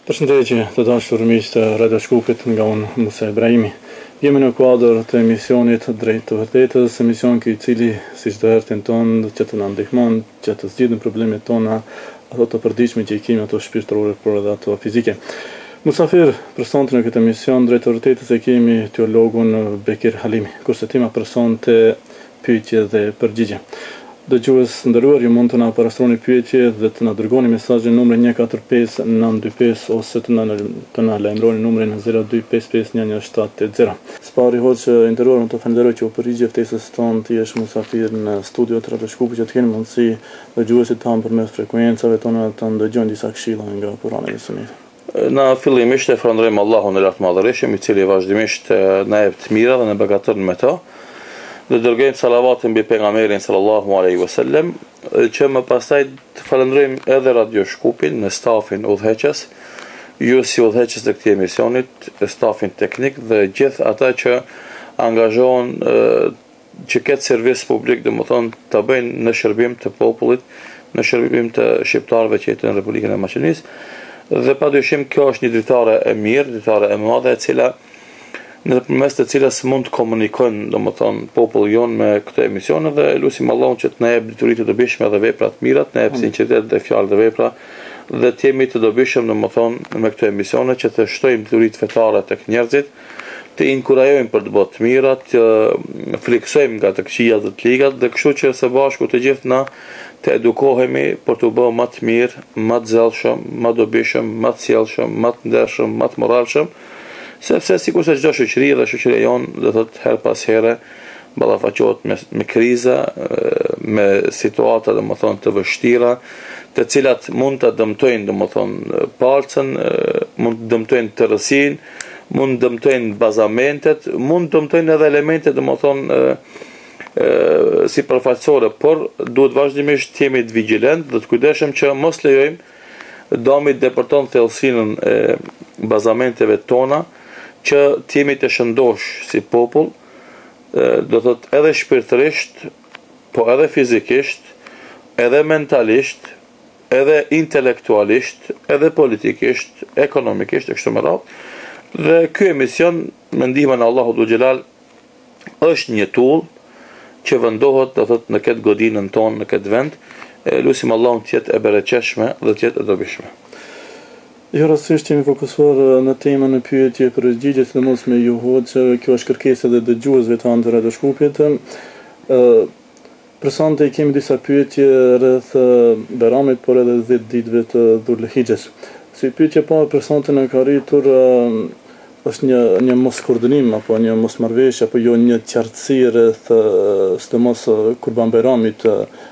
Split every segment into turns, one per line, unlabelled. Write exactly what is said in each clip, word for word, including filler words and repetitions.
Përshëndetje të dashur miq të Radio Shkupit, nga unë Musa Ibrahimi. Jemi në kuadër të emisionit Drejt të Vërtetës, emision ky i cili, siç do hertin tonë, që të na ndihmon që të zgjidhim problemet tona, ato të përditshme që i kemi, ato shpirtërore, por edhe ato fizike. Musafir për sonte në këtë emision Drejt të Vërtetës e kemi teologun Bekir Halimi, kurse tema për sonte pyetje dhe përgjigje. Dëgjues nderuar, ju mund të na parastroni pyetje dhe të na dërgoni mesazhin numrin një katër pesë nëntë dy pesë ose të na të na lajmëroni numrin zero dy pesë pesë një një shtat osht zero. Spari hoç nderuar, unë të falenderoj që u përgjigje ftesës tonë ti është Musafir në studio të Radio Shkupit, që të keni mundësi dëgjuesit tanë përmes frekuencave tona të ndëgjojnë disa këshilla nga Kurani dhe Suneti.
Na fillimisht e falenderojmë Allahun e lartë madhërisht, i cili vazhdimisht na jep të mira dhe na beqaton me to. Dhe dërgojmë salavatin mbi pejgamberin sallallahu alaihi wasallam, që më pastaj të falenderojmë edhe Radio Shkupin në stafin udhëheqës, ju si udhëheqës të këtij emisionit, stafin teknik dhe gjithë ata që angazhohen që këtë servis publik, domethënë të bëjnë në shërbim të popullit, në shërbim të shqiptarëve që jetojnë në Republikën e Maqedonisë. Dhe padyshim kjo është një dritare e mirë, dritare e madhe, e cila në përmes të cilës mund të komunikojnë, domethënë, populli jon me këtë emision, dhe lutim Allahun që të na jap dituri të dobishme dhe vepra të mira, të na jap sinqeritet dhe fjalë dhe vepra, dhe të jemi të dobishëm, domethënë, me këtë emision, që të shtojmë dituritë fetare tek njerëzit, të inkurajojmë për të bërë të mira, të friksojmë nga të këqijat dhe të ligat, dhe kështu që së bashku të gjithë na të edukohemi për të bërë më të mirë, më të zellshëm, më dobishëm, më të sjellshëm, më të ndershëm, më të moralshëm, sepse sikur se çdo shoqëri dhe shoqëria jon do thotë her pas here ballafaqohet me, me kriza, me situata domethënë të vështira, të cilat mund të dëmtojnë domethënë palcën, mund të dëmtojnë tërësinë, mund të dëmtojnë bazamentet, mund të dëmtojnë edhe elemente domethënë si përfaqësore, por duhet vazhdimisht të jemi të vigjilent dhe të kujdesshëm që mos lejojmë dëmi të depërton thellësinën e bazamenteve tona, që të jemi të shëndosh si popull, do thot edhe shpirtërisht, po edhe fizikisht, edhe mentalisht, edhe intelektualisht, edhe politikisht, ekonomikisht, e kështu me radhë. Dhe ky emision, me ndihmën e Allahut Dhul Xhelal, është një tull që vendohet, do thot, në këtë godinën tonë, në këtë vend. Lutim Allahun të jetë e bereqeshme dhe të jetë e dobishme.
Jo rastësisht jemi fokusuar në temën e pyetje për përgjigje, sidomos me ju hoxha, kjo është kërkesë edhe dëgjuesve të anë të Radio Shkupit. Ë për sonte kemi disa pyetje rreth Bayramit, por edhe dhjetë ditëve të Dhul-Hijhes. Si pyetje po për sonte në ka arritur është një një moskoordinim apo një mosmarrveshje apo jo një qartësi rreth sidomos Kurban Bayramit,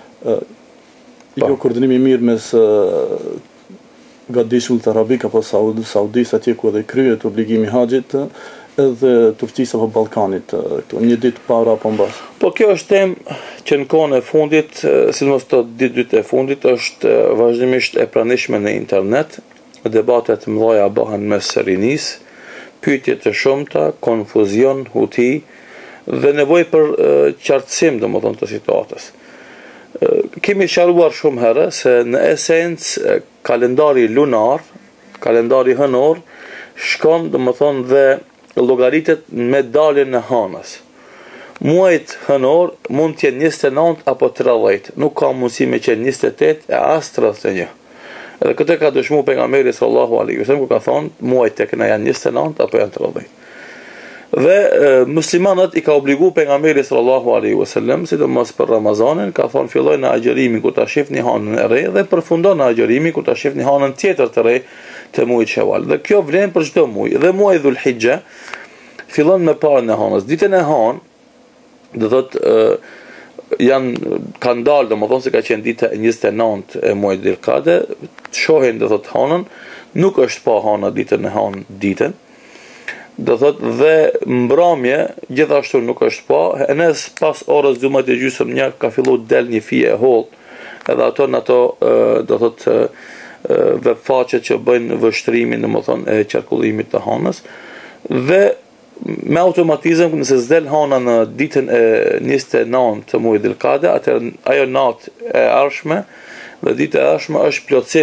jo koordinim i mirë mes nga dishullt arabik apo saud, saudis atje ku edhe kryet obligimi haxhit, edhe Turqisë apo Ballkanit këtu një ditë para apo mbas.
Po kjo është temë që në kohën e fundit, sidomos të ditë dytë e fundit, është vazhdimisht e pranishme në internet, debatet mëdha bëhen mes rinisë, pyetje të shumta, konfuzion, huti dhe nevojë për qartësim domethënë të situatës. Kemi sqaruar shumë herë se në esencë kalendari lunar, kalendari hënor, shkon domethënë dhe llogaritet me daljen e hanës. Muajt hënor mund të jenë njëzet e nëntë apo tridhjetë, nuk ka mundësi me qenë njëzet e tetë e as tridhjetë e një. Edhe këtë ka dëshmuar pejgamberi sallallahu alaihi wasallam, ku ka thonë muajt tek na janë njëzet e nëntë apo janë tridhjetë. Dhe e, muslimanët i ka obligu pejgamberi sallallahu alaihi wasallam, sidomos për Ramazanin, ka thonë filloj në agjërimin kur ta shihni hanën e re dhe përfundon në agjërimin kur ta shihni hanën tjetër të re të muajit Shawal. Dhe kjo vlen për çdo muaj. Dhe muaji Dhul-Hijja fillon me parën e hanës. Ditën e hanë, do thotë janë kanë dalë, domethënë se ka qenë dita e njëzet e nëntë e muajit Dhul-Qa'de, shohin do thotë hanën, nuk është pa hana ditën e hanë ditën. Do thot dhe mbrëmje gjithashtu nuk është pa, enes pas orës gjumët e gjysmë një ka fillu del një fije e holl, edhe ato në ato do thot webfaqe që bëjnë vështrimin domethënë e qarkullimit të hanës, dhe me automatizëm nëse s'del hana në ditën e njëzet e nëntë të muajit Dhul-Qa'de, atëherë ajo natë e ardhshme dhe dita e ardhshme është plotësim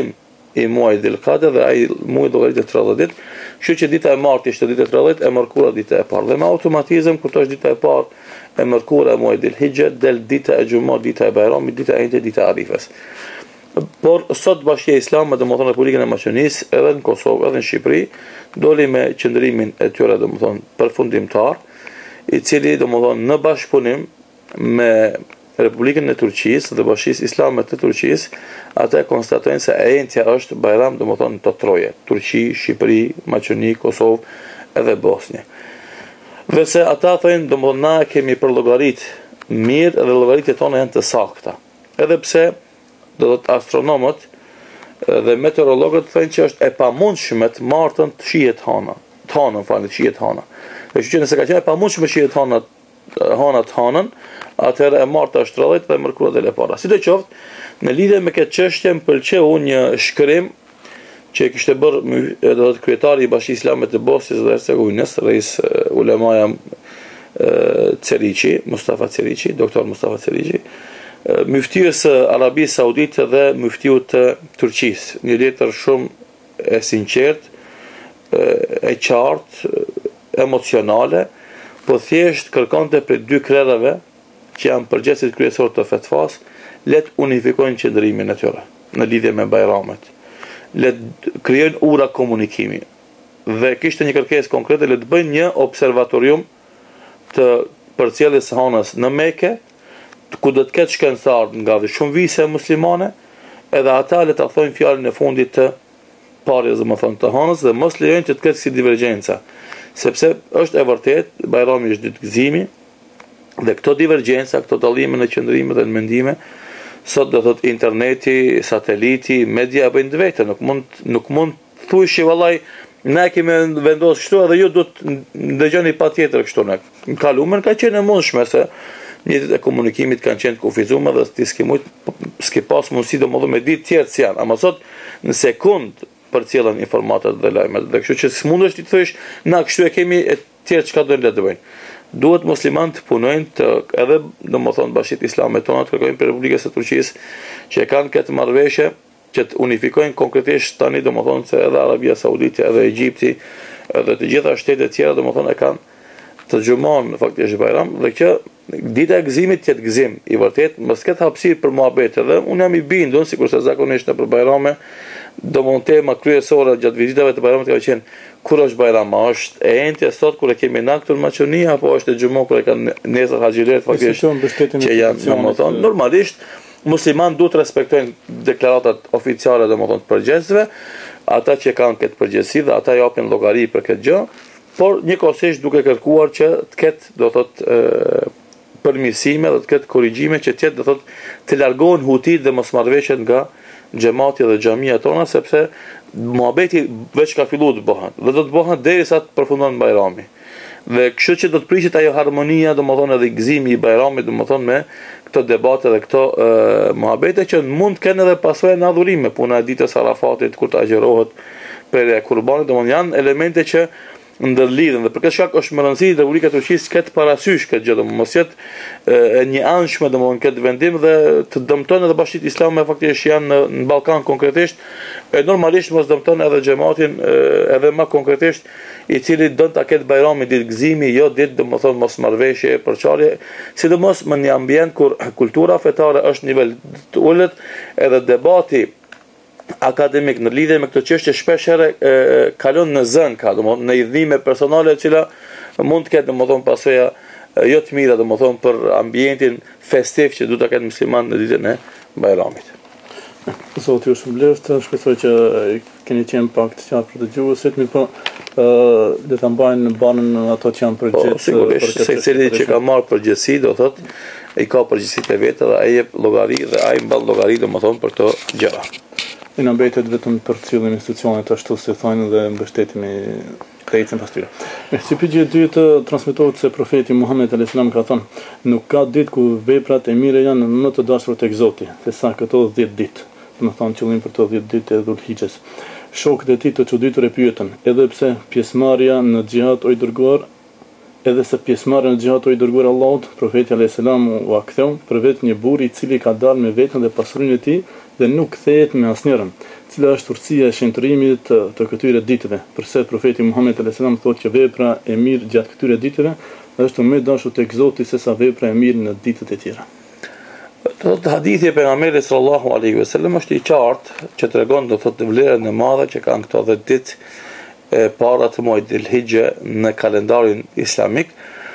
i muajit Dhul Qa'dah dhe ai muaj llogaritet tridhjetë ditë. Kështu që dita e martë ishte dita e tridhjetë, e mërkura dita e parë. Dhe me automatizëm kur është dita e parë e mërkura e muajit Dhul Hijja, del dita e Xumah, dita e Bajramit, dita e Eidit, dita e Arifes. Por sot Bashkia Islame, domethënë Republikën e Maqedonisë, edhe në Kosovë, edhe në Shqipëri, doli me qëndrimin e tyre domethënë përfundimtar, i cili domethënë në bashkëpunim me Republikën e Turqisë dhe Bashkisë Islame të Turqisë, ata konstatojnë se e njëjtja është Bajram domethënë të troje, Turqi, Shqipëri, Maqedoni, Kosovë edhe Bosnjë. Dhe se ata thonë domethënë na kemi për llogarit mirë dhe llogaritjet tona janë të sakta. Edhe pse do të astronomët dhe meteorologët thonë që është e pamundshme të martën të shihet hana, të hanën falë të shihet hana. Dhe që nëse ka qenë e pamundshme të shihet hana, hana të hanën, atëherë e marta është tridhjetë dhe mërkura del e para. Sidoqoftë, në lidhje me këtë çështje më pëlqeu një shkrim që kishte bërë do të kryetari i Bashkisë Islame të Bosnjës dhe Hercegovinës, Reis Ulemaja Cerici, Mustafa Cerici, doktor Mustafa Cerici, myftius së Arabisë Saudite dhe myftiu të Turqisë, një letër shumë e sinqert, e qartë, emocionale, po thjesht kërkonte për dy krerave që janë përgjegjësit kryesor të fetvas, le të unifikojnë qëndrimin e tyre në lidhje me Bajramet, le të krijojnë ura komunikimi. Dhe kishte një kërkesë konkrete, le të bëjnë një observatorium të përcjelljes së hanës në Mekë, ku do të ketë shkencëtar nga shumë vise muslimane, edhe ata le ta thonë fjalën e fundit të parjes domethënë të hanës dhe mos lejojnë që të ketë si divergjenca, sepse është e vërtet Bajrami është ditë gëzimi dhe këto divergjenca, këto dallime në qëndrime dhe në mendime, sot do thot interneti, sateliti, media bëjnë të vetë, nuk mund nuk mund thuash vallai ne kemi vendosur kështu edhe ju do të ndëgjoni patjetër kështu ne. Në kalumen ka qenë e mundshme se mjetet e komunikimit kanë qenë kufizuar dhe ti s'ke mujt s'ke pas mundësi domodin me ditë tjerë si janë, ama sot në sekond përcjellen informatat dhe lajmet. Dhe kështu që s'mundesh ti të thosh na kështu e kemi e tjerë çka do le të bëjnë. Duhet muslimanët të punojnë të edhe domethënë Bashkitë Islame tona të kërkojnë për Republikën e Turqisë që kanë këtë marrëveshje që të unifikojnë konkretisht tani domethënë se edhe Arabia Saudite, edhe Egjipti, edhe të gjitha shtetet tjera domethënë e kanë të xhumon faktikisht Bajram dhe që dita e gëzimit të jetë gëzim i vërtet, mos ketë hapësirë për muhabet dhe unë jam i bindur sikurse zakonisht në për Bajrame domon tema kryesore gjatë vizitave të Bajramit ka qenë kur është Bajram, është e njëjtë sot kur e kemi na këtu në Maqedoni apo është e xhumon kur e kanë nesër haxhilet faktikisht që janë domethënë normalisht musliman duhet të respektojnë deklaratat oficiale domethënë të përgjegjësve, ata që kanë këtë përgjegjësi dhe ata japin llogari për këtë gjë, por njëkohësisht duke kërkuar që të ketë do thotë përmirësime dhe të ketë korrigjime që të jetë do thotë të largohen hutit dhe mosmarrveshjet nga xhamati dhe xhamia tona sepse muhabeti veç ka filluar të bëhet dhe do të bëhet derisa të përfundon Bajrami. Dhe kështu që do të prishet ajo harmonia domethënë edhe gëzimi i Bajramit domethënë me këto debate dhe këto uh, muhabete që mund të kenë edhe pasojë në adhurime, puna e ditës Arafatit kur të agjërohet për kurbanit, domethënë janë elemente që ndërlidhen dhe për këtë shkak është më rëndësishme Republika e Turqisë këtë parasysh këtë gjë, domethënë mos jetë e një anshme domethënë këtë vendim dhe të dëmtojnë edhe Bashkitë Islame faktikisht janë në, në Ballkan konkretisht, e normalisht mos dëmtojnë edhe xhamatin edhe më konkretisht i cili don ta ketë Bajramin ditë gëzimi, jo ditë domethënë mosmarrveshje, përçarje, sidomos në një ambient kur kultura fetare është në nivel të ulët edhe debati akademik në lidhje me këtë çështje shpesh herë kalon në zën ka domethënë në idhime personale e cila mund të ketë domethënë pasojë jo të mira domethënë për ambientin festiv që duhet ta ketë musliman në ditën e Bajramit.
Zoti ju shpëlbeft, shpresoj që keni qenë pak të qartë për dëgjuesit, mirë po le ta mbajnë në banën ato që janë përgjegjës.
Po, sigurisht, secili që ka marrë përgjegjësi do thotë ai ka përgjegjësitë e veta dhe ai jep llogari dhe ai mban llogari domethënë për këto gjëra.
I në mbetet vetëm për cilën institucionet ashtu si thonë dhe mbështetemi të ecën pas tyre. Si pyetja e dytë transmetohet se profeti Muhammed alayhis salam ka thënë, nuk ka ditë ku veprat e mira janë më të dashura tek Zoti, sesa këto dhjetë ditë. Domethënë qëllim për të dhjetë ditë e Dhul-Hijhes. Shokët e tij të çuditur e pyetën, edhe pse pjesëmarrja në xhihad o i dërguar, edhe se pjesëmarrja në xhihatin i dërguar Allahut, profeti alayhis salam u aktheu për vetë një burr i cili ka dalë me veten dhe pasurinë e tij dhe nuk kthehet me asnjërin, cila është urtësia e shëntërimit të, të këtyre ditëve. Përse profeti Muhammed alayhis salam thotë që vepra e mirë gjatë këtyre ditëve është më dashur tek Zoti sesa vepra e mirë në ditët e tjera.
Të hadithi e pejgamberit sallallahu alaihi wasallam është i qartë që tregon do thotë vlerën e madhe që kanë këto dhjetë ditë e para të muajit Dhul-Hijja në kalendarin islamik,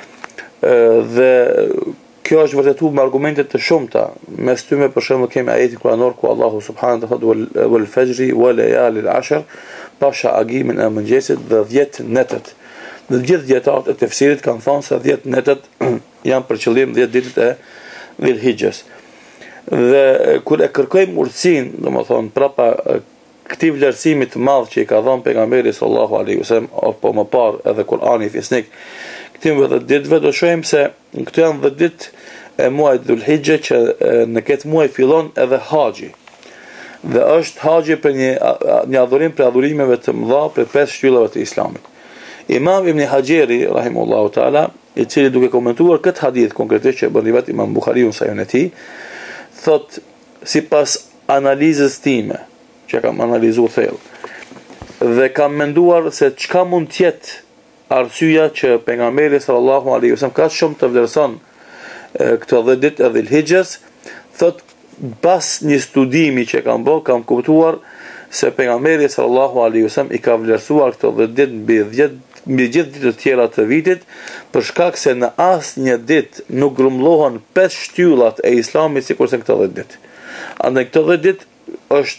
dhe kjo është vërtetuar me argumente të shumta. Mes tyre për shembull kemi ajetin kuranor ku Allahu subhanahu wa taala thotë wal fajri wa layalil ashr, pasha agimin e mëngjesit dhe dhjetë netët. Dhe gjithë dietarët e tefsirit kanë thënë se dhjetë netët janë për qëllim dhjetë ditët e Dhul-Hijjes. Dhe kur e kërkojmë urtësinë, domethënë prapa këtij vlerësimi të madh që i ka dhënë pejgamberi sallallahu alaihi wasallam, apo më parë edhe Kurani fisnik, këtyre dhjetë ditëve do shohim se këto janë dhjetë ditë e muajit Dhul-Hijja që në këtë muaj fillon edhe haxhi. Dhe është haxhi për një një adhurim për adhurimeve të mëdha për pesë shtyllave të Islamit. Imam Ibn Hajeri rahimahullahu taala, i cili duke komentuar këtë hadith konkretisht që bën rivat Imam Buhariu në sahihun e tij, thot sipas analizës time që kam analizuar thellë dhe kam menduar se çka mund të jetë arsyeja që pejgamberi sallallahu alaihi wasallam ka shumë të vlerëson këto dhjetë ditë e Dhul-Hijjes, thot pas një studimi që kam bërë kam kuptuar se pejgamberi sallallahu alaihi wasallam i ka vlerësuar këto dhjetë ditë mbi dhjetë mbi gjithë ditët tjera të vitit, për shkak se në asnjë ditë nuk grumbullohen pesë shtyllat e Islamit sikurse këto dhjetë ditë. Andaj këto dhjetë ditë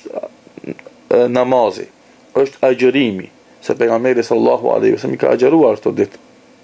është namazi, është agjërimi, se pejgamberi sallallahu alaihi wasallam ka agjëruar këto ditë.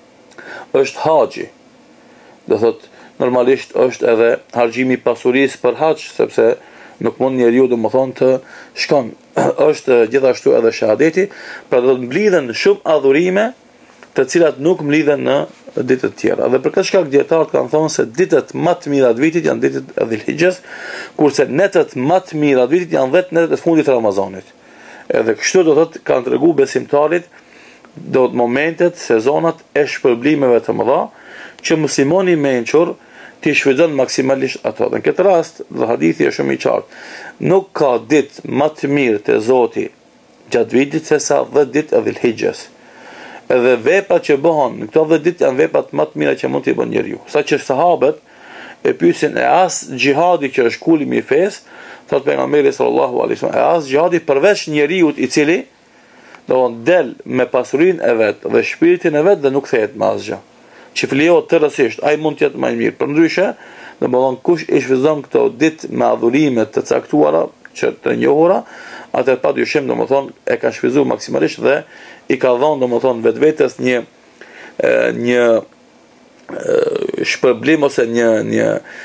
Është haxhi. Do thotë normalisht është edhe harxhimi i pasurisë për haxh, sepse nuk mund njeriu domethënë të shkon. Është gjithashtu edhe shahadeti, pra do të mblidhen shumë adhurime të cilat nuk mblidhen në ditët tjera. Dhe për këtë shkak dietarët kanë thënë se ditët më të mira të vitit janë ditët e Dhul-Hijjes, kurse netët më të mira të vitit janë dhjetë netët e fundit të Ramazanit. Edhe kështu do thotë kanë treguar besimtarit do të momentet, sezonat e shpërblimeve të mëdha që muslimani i mençur ti shfrytëzon maksimalisht ato. Në këtë rast, dhe hadithi është shumë i qartë, nuk ka ditë më të mirë te Zoti gjatë vitit se sa dhjetë ditë e Dhul-Hijjes. Edhe veprat që bëhen në këto dhjetë ditë janë veprat më të mira që mund t'i bën njeriu. Saqë sahabët e pyesin e as xhihadi që është kulmi i fesë, thot pejgamberi sallallahu alaihi wasallam, e as xhihadi përveç njeriu i cili do të del me pasurinë e vet dhe shpirtin e vet dhe nuk kthehet me asgjë. Që flejohet të rësisht, ai mund të jetë më i mirë. Përndryshe, domethënë kush i shfrytëzon këto ditë me adhurime të caktuara, që të njohura, atë padyshim domethënë e ka shfrytëzuar maksimalisht dhe i ka dhënë domethënë vetvetes një një shpërblim ose një një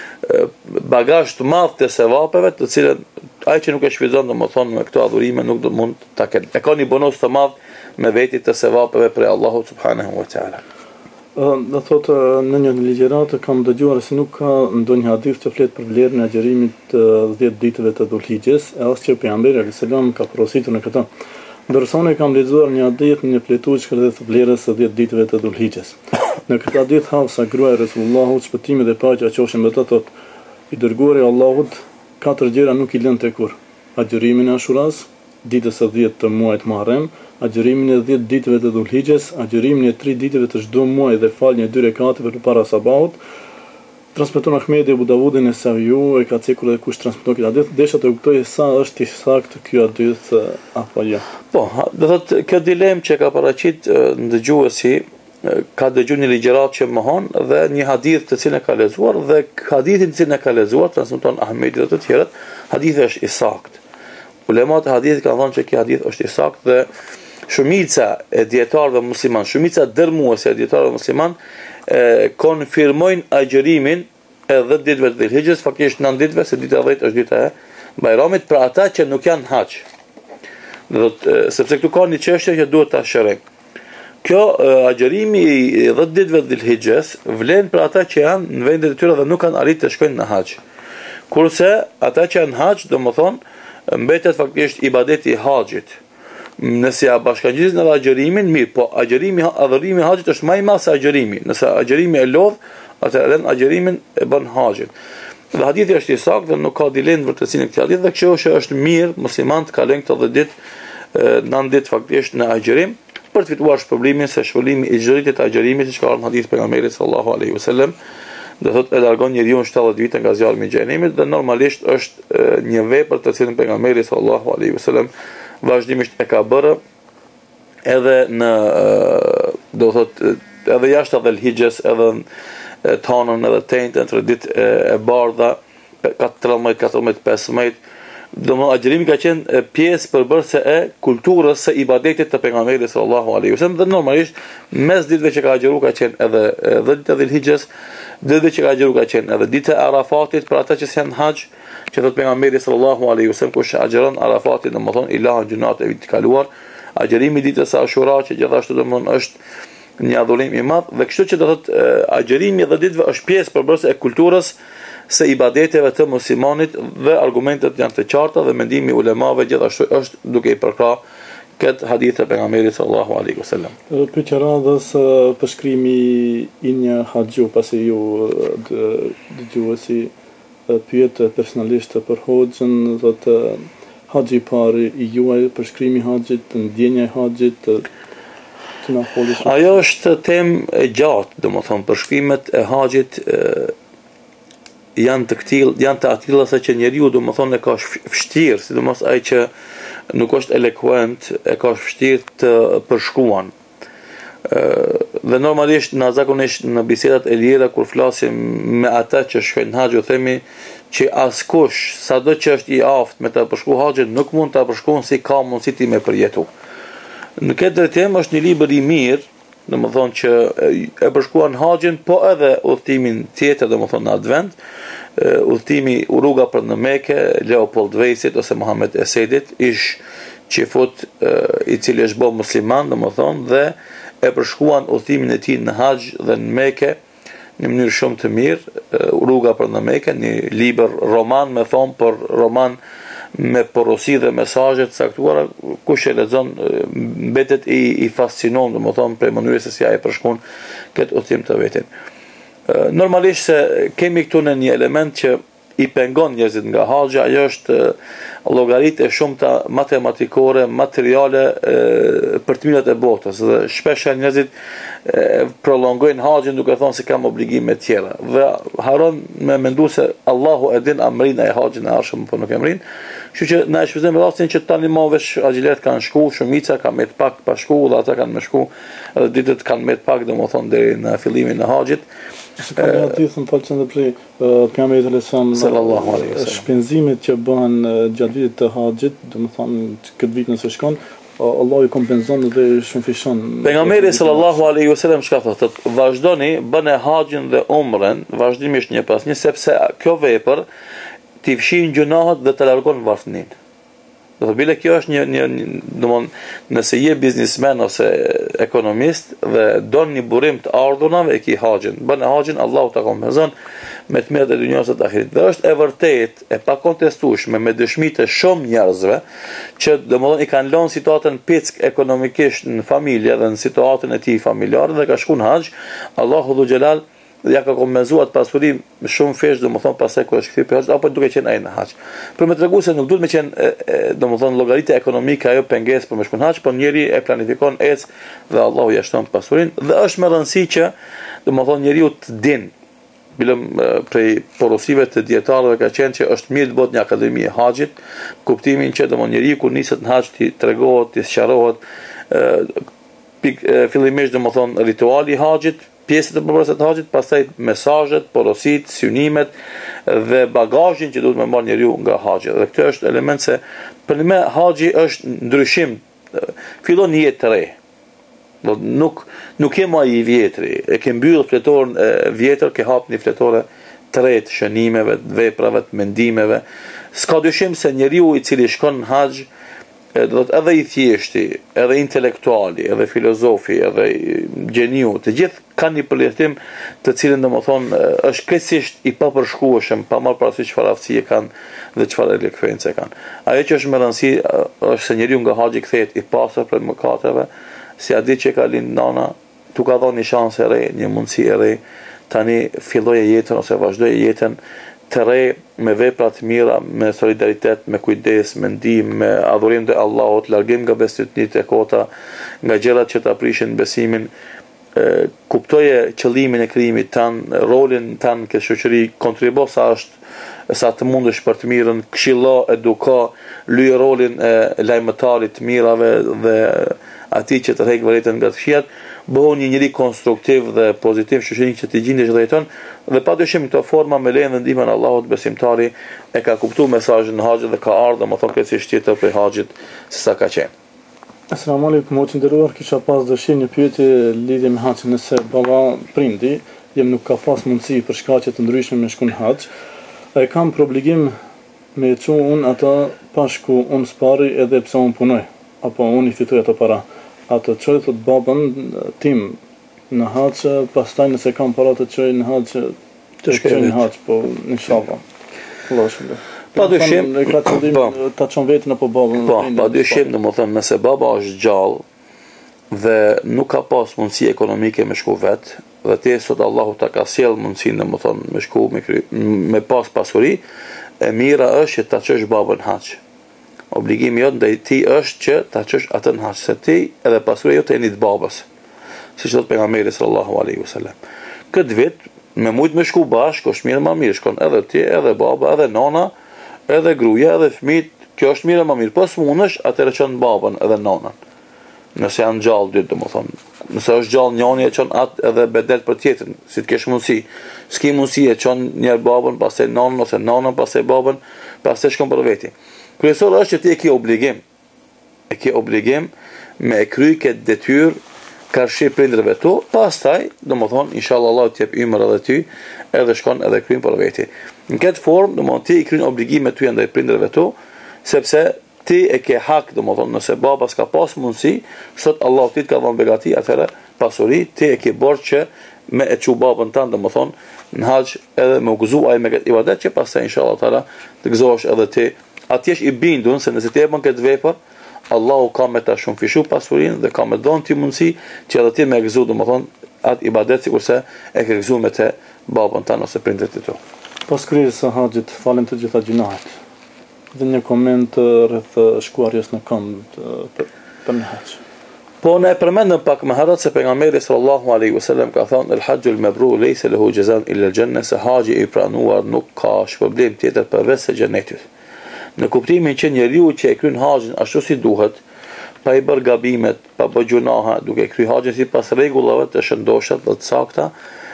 bagazh të madh të sevapeve, të cilët ai që nuk e shfrytëzon domethënë me këto adhurime nuk do mund ta ketë. E ka një bonus të madh me veti të sevapeve për Allahu subhanahu wa taala.
Do thotë në një ligjëratë kam dëgjuar se nuk ka ndonjë hadith që flet për vlerën e agjërimit të dhjetë ditëve të Dhul-Hijjes, e as që pejgamberi alayhis salam ka porositur në këtë. Ndërsa unë kam lexuar një hadith në një pletues që rreth vlerës së dhjetë ditëve të Dhul-Hijjes. Në këtë hadith Hafsa gruaja e Resulullahut, shpëtimi dhe paqja qofshin me të, thotë i dërguari i Allahut katër gjëra nuk i lën tekur: agjërimin e Ashuras, ditës së dhjetë të muajit Muharrem, agjërimin e dhjetë ditëve të Dhul-Hijjes, agjërimin e tre ditëve të çdo muaji dhe faljen e dy rekateve përpara sabahut. Transmeton Ahmedi, Abu Davudi, Nesaiu, e ka cekur edhe kush transmeton këtë hadith, desha të kuptoj sa është i saktë ky hadith apo jo.
Po, do thotë kjo dilemë që ka paraqit ndëgjuesi ka dëgjuar një ligjërat që mohon dhe një hadith të cilin e ka lexuar dhe hadithin të cilin e ka lexuar transmeton Ahmedi dhe të tjerët, hadithi është i saktë. Ulemat e hadithit kanë thënë që ky hadith është i saktë dhe shumica e dietarëve musliman, shumica dërmuese e dietarëve musliman e konfirmojnë agjërimin e dhjetë ditëve të Dhul-Hijjes, faktikisht nëntë ditëve, se dita e dhjetë është dita e Bajramit për ata që nuk janë hax. Do të sepse këtu ka një çështje që duhet ta shërojmë. Kjo agjërimi i dhjetë ditëve të Dhul-Hijjes vlen për ata që janë në vendet e tyre dhe nuk kanë arritur të shkojnë në hax. Kurse ata që janë hax, domethënë mbetet faktikisht ibadeti i haxhit. Nëse ja bashkangjisin edhe agjërimin, mirë, po agjërimi, adhurimi i haxhit është më i madh se agjërimi. Nëse agjërimi e lodh, atëherë agjërimin e bën haxhin. Dhe hadithi është i saktë dhe nuk ka dilenë në vërtetësinë e këtij hadithi, dhe kjo që është mirë muslimanët kalojnë këto dhjetë ditë, nëntë ditë faktikisht në agjërim për të fituar shpërblimin se shpërblimi i çdo dite të agjërimit, siç ka ardhur në hadith pejgamberit sallallahu alaihi wasallam, do thotë e largon njeriu shtatëdhjetë vite nga zjarmi i xhenemit, dhe normalisht është një vepër të cilën pejgamberi sallallahu alaihi wasallam vazhdimisht e ka bërë edhe në do thotë edhe jashtë edhe Hijjes, edhe tonën edhe tentën të ditë e bardha katërmbëdhjetë, katërmbëdhjetë, pesëmbëdhjetë. Domthonë agjërimi ka qenë pjesë përbërëse e kulturës së ibadetit të pejgamberit sallallahu alaihi wasallam, dhe normalisht mes ditëve që ka agjëruar ka qenë edhe edhe dita e Hijjes, ditëve që ka agjëruar ka qenë edhe dita e Arafatit për ata që janë haxh, që thot pejgamberi sallallahu alaihi wasallam kush agjëron Arafatin, domethënë i lahen gjunat e vitit të kaluar. Agjërimi ditës së Ashura që gjithashtu domethënë është një adhurim i madh, dhe kështu që do thot agjërimi edhe ditëve është pjesë përbërëse e kulturës së ibadeteve të muslimanit, dhe argumentet janë të qarta dhe mendimi i ulemave gjithashtu është duke i përkrahur këtë hadith e pejgamberit sallallahu alaihi wasallam.
Pyetja radhës, përshkrimi i një haxhu, pasi ju dëgjuesi pyet personalisht për hoxhën, thotë haxhi i parë i juaj, përshkrimi i haxhit, ndjenja e haxhit, të na folni.
Ajo është temë e gjatë, domethënë përshkrimet e haxhit janë të këtil, janë të atilla sa që njeriu domethënë e ka vështirë, sidomos ai që nuk është eloquent, e ka vështirë të përshkruan. Dhe normalisht na zakonisht në bisedat e lira kur flasim me ata që shkojnë haxh, u themi që askush, sado që është i aftë me të përshkruar haxhin, nuk mund ta përshkruan si ka mundësi ti me përjetu. Në këtë drejtim është një libër i mirë, domethënë që e përshkruan haxhin, po edhe udhtimin tjetër, domethënë në Advent, udhtimi rruga për në Mekë, Leopold Vejsit ose Mohamed Esedit, ish qifut i cili është bë musliman, domethënë, dhe e përshkruan udhtimin e tij në haxh dhe në Mekë në mënyrë shumë të mirë, rruga për në Mekë, një libër roman, me thonë, por roman me porosi dhe mesazhe të caktuara, kush e lexon mbetet i, i fascinon, domethënë për mënyrën se si ai përshkruan këtë udhtim të vetin. Normalisht se kemi këtu në një element që i pengon njerëzit nga haxhi, ajo është llogaritë e shumta matematikore, materiale për të mirat e botës, dhe shpesh njerëzit prolongojnë haxhin duke thonë se kam obligime të tjera, dhe haron me mendu se Allahu e din amrin e haxhin e arshëm, po nuk e mrin. Kështu që na e shpëzojmë rastin që tani më vesh agjilet kanë shku, shumica kanë me të pak pa shku, dhe ata kanë me shku, edhe ditët kanë me të pak, domethënë deri në fillimin e haxhit.
Ka një hadith në falë dhe prej pejgamberit sallallahu alaihi wasallam, shpenzimet që bëhen gjatë vitit të haxhit, domethënë këtë vit nëse shkon, Allah i kompenzon dhe shumë fishon.
Pejgamberi sallallahu alaihi wasallam çka thotë? Vazhdoni, bëni haxhin dhe umrën vazhdimisht një pas një, sepse kjo vepër t'i fshin gjunahet dhe të largon varfënin. Do të bile kjo është një, një, një domon, nëse je biznismen ose ekonomist dhe don një burim të ardhurnave, e ki haxhin. Bën haxhin, Allahu ta kompenzon me të mirët e dunjos së ahiret. Dhe është e vërtet, e pakontestueshme, me dëshmi të shumë njerëzve që domodin i kanë lënë situatën pick ekonomikisht në familje dhe në situatën e tij familjare dhe ka shkuar në haxh, Allahu dhu xhelal ja ka kompenzuar pasuri me shumë fesh, domethënë pasaj kur është kthyer haxh, apo duke qenë ai në haxh. Për me treguar se nuk duhet me qenë domethënë llogaritë ekonomike ajo pengesë për me shkuar në haxh, por njeri e planifikon ec dhe Allahu ja shton pasurinë, dhe është me rëndësi që domethënë njeriu të din. Bilëm prej porosive të dietarëve ka qenë që është mirë të bëhet një akademi e haxhit, kuptimin që domethënë njeriu kur niset në haxh ti tregohet, ti sqarohet fillimisht domethënë rituali i haxhit, pjesët e përbërëse të haxhit, pastaj mesazhet, porositë, synimet dhe bagazhin që duhet me marrë njeriu nga haxhi. Dhe këtë është element se për me haxhi është ndryshim, fillon një jetë të re. Do nuk nuk je më i vjetri, e ke mbyll fletorin e vjetër, ke hap një fletore të re të shënimeve, të veprave, të mendimeve. S'ka dyshim se njeriu i cili shkon në haxh do të edhe i thjeshti, edhe intelektuali, edhe filozofi, edhe gjeniu, të gjithë kanë një përjetim të cilën domethënë është krejtësisht i papërshkrueshëm, pa marrë parasysh çfarë aftësie kanë dhe çfarë elokvencë kanë. Ajo që është më rëndësi është se njeriu nga haxhi kthehet i pastër për mëkateve, si a di që ka lind nana, tu ka dhënë një shans e re, një mundësi e re, tani filloje jetën ose vazhdoje jetën të re me vepra të mira, me solidaritet, me kujdes, me ndihmë, me adhurim te Allahut, largim nga besytnitë e kota, nga gjërat që ta prishin besimin, e, kuptoje qëllimin e krijimit tan, rolin tan ke shoqëri, kontribo sa është sa të mundesh për të mirën, këshillo, eduko, lyj rolin e lajmëtarit të mirave dhe atij që të heq vërtetën nga të këqijat, bëhu një njeri konstruktiv dhe pozitiv shoqëri që të gjendesh dhe jeton, dhe padyshim këto forma me lejen dhe ndihmën e Allahut besimtari e ka kuptuar mesazhin në haxh dhe ka ardhur domethënë krejtësisht tjetër për haxhit se sa ka qenë.
Asalamu alaikum, moçi nderuar, kisha pas dëshirë një pyetje lidhje me haxhin, nëse baba prindi jem nuk ka pas mundësi për shkaqe të ndryshme me shkon haxh, e kam për obligim me çu un ata pashku un spari edhe pse un punoj, apo un i fitoj ato para. Ato çoj thot babën tim në haxh, pastaj nëse kam para të çoj në haxh, të shkoj në haxh, po inshallah. Allahu shpëlbej.
Padyshim,
ka qëllim ta çon veten apo babën.
Po, padyshim, domethënë nëse baba është gjallë dhe nuk ka pas mundësi ekonomike me shku vet, dhe ti sot Allahu ta ka sjell mundësinë domethënë me shku me kry, me pas pasuri, e mira është që ta çosh babën haxh. Obligimi jot ndaj ti është që ta çosh atë në haxh, se ti edhe pasuria jote jeni të babës. Siç thot pejgamberi sallallahu alaihi wasallam. Këtë vit me mujt me shku bashkë, është mirë më mirë, shkon edhe ti, edhe baba, edhe nona, edhe gruaja, edhe fëmijët, kjo është mirë më mirë. Po smunësh, atëherë çon babën edhe nonën. Nëse janë gjallë dy, domethënë, nëse është gjallë njëri e çon atë edhe bedel për tjetrën, si të kesh mundësi. S'ke mundësi e çon një babën, pastaj nonën ose nonën, pastaj babën, pastaj shkon për veti. Kryesor është që ti e ke obligim, e ke obligim me e kry këtë detyrë karshi prindërve tu, pastaj, domethënë, inshallah Allah të jep ymër edhe ty, edhe shkon edhe kryen për veti. Në këtë formë, domethënë ti i kryen obligimet tuaja ndaj prindërve tu, sepse ti e ke hak, domethënë, nëse baba s'ka pas mundësi, sot Allah ti të ka dhënë begati, atëherë pasuri, ti e ke borxh që me e çu babën tënd, domethënë, në haxh edhe me u gëzu ai me këtë ibadet që pastaj inshallah taala të gëzohesh edhe ti. Atjesh i bindun se nëse ti e bën këtë vepër, Allahu ka me ta shumëfishu pasurinë dhe ka me dhënë ti mundësi që edhe ti me gëzu, domethënë, atë ibadet sikurse e ke gëzu me të babën tënd ose prindërit e tu.
Pas kryerjes së haxhit, falem të gjitha gjunahet. Dhe një koment rreth shkuarjes në këmbë për, për në haxh.
Po ne përmendëm pak më herët se pejgamberi sallallahu alaihi wasallam ka thënë el hajjul mabrur laysa lahu jazaan illa al-janna, se haxhi i pranuar nuk ka shpërblim tjetër përveç se xhenetit. Në kuptimin që njeriu që e kryen haxhin ashtu si duhet, pa i bërë gabimet, pa bërë gjunaha, duke kryer haxhin sipas rregullave të shëndoshta dhe të sakta,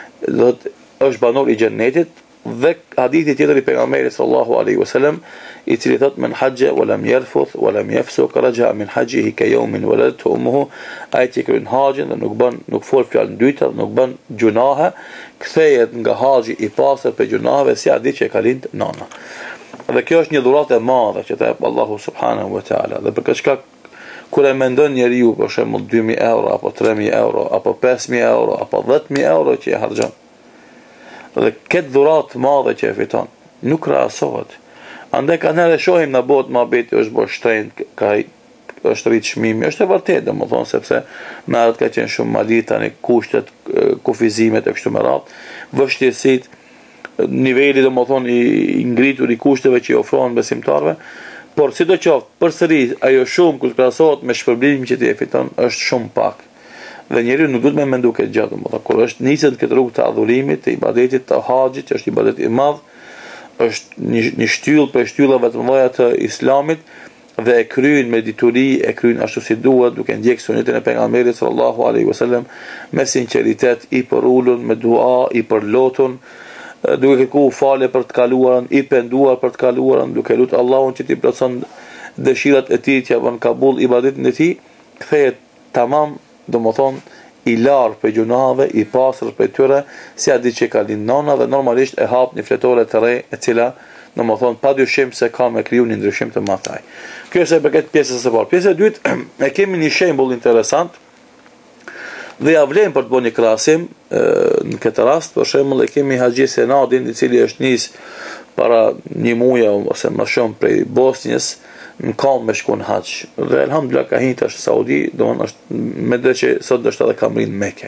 do të është banor i xhenetit. Dhe hadithi tjetër i pejgamberit sallallahu alaihi wasallam, i cili thot men hajja wa lam yarfuth wa lam yafsuq raja'a min hajjihi ka yawmin waladatu ummuhu, ai që kryen haxhin dhe nuk bën, nuk fol fjalë dyta, nuk bën gjunahe, kthehet nga haxhi i pastër për gjunaheve si a ditë që ka lind nana. Dhe kjo është një dhuratë e madhe që të jep Allahu subhanahu wa taala. Dhe për këtë shkak kur e mendon njeriu për shembull dy mijë euro apo tre mijë euro apo pesë mijë euro apo dhjetë mijë euro që e harxhon, dhe këtë dhuratë të madhe që e fiton, nuk krahasohet. Andaj kanë edhe shohim në botë mohabeti është bërë shtrenjtë, ka është rrit çmimi, është e vërtetë domethënë sepse merret ka qenë shumë mali tani kushtet, kufizimet e kështu me radhë, vështirësitë, niveli domethënë i ngritur i kushteve që i ofrohen besimtarëve, por sidoqoftë përsëri ajo shumë kur krahasohet me shpërblimin që ti e fiton është shumë pak. Dhe njeriu nuk duhet me mendu këtë gjë, domethënë kur është nisën këtë rrugë të adhurimit, të ibadetit, të haxhit, që është ibadet i madh, është një, një shtyllë për shtyllave të mëdha të Islamit, dhe e kryen me dituri, e kryen ashtu si duhet, duke ndjekë sunetin e pejgamberit sallallahu alaihi wasallam, me sinqeritet, i përulur, me dua, i përlotun, duke kërku falje për të kaluarën, i penduar për të kaluarën, duke lutur Allahun që t'i plotëson dëshirat e tij, që bën kabull ibadetin e tij, kthehet tamam, domethënë i larë për gjunave, i pasër për tyre, si a di që ka lind nona, dhe normalisht e hap një fletore të re, e cila domethënë padyshim se ka me kriju një ndryshim të madh. Kjo është e përket pjesës së parë. Pjesa e dytë e kemi një shembull interesant dhe ja vlen për të bërë një krahasim në këtë rast. Për shembull, e kemi Haxhi Senadin, i cili është nis para një muaji ose më shumë prej Bosnjës në kam me shku në hax. Dhe elhamdulillah ka hinë tash Saudi, domthonë është me dhe që sot është edhe ka mrinë në Mekë.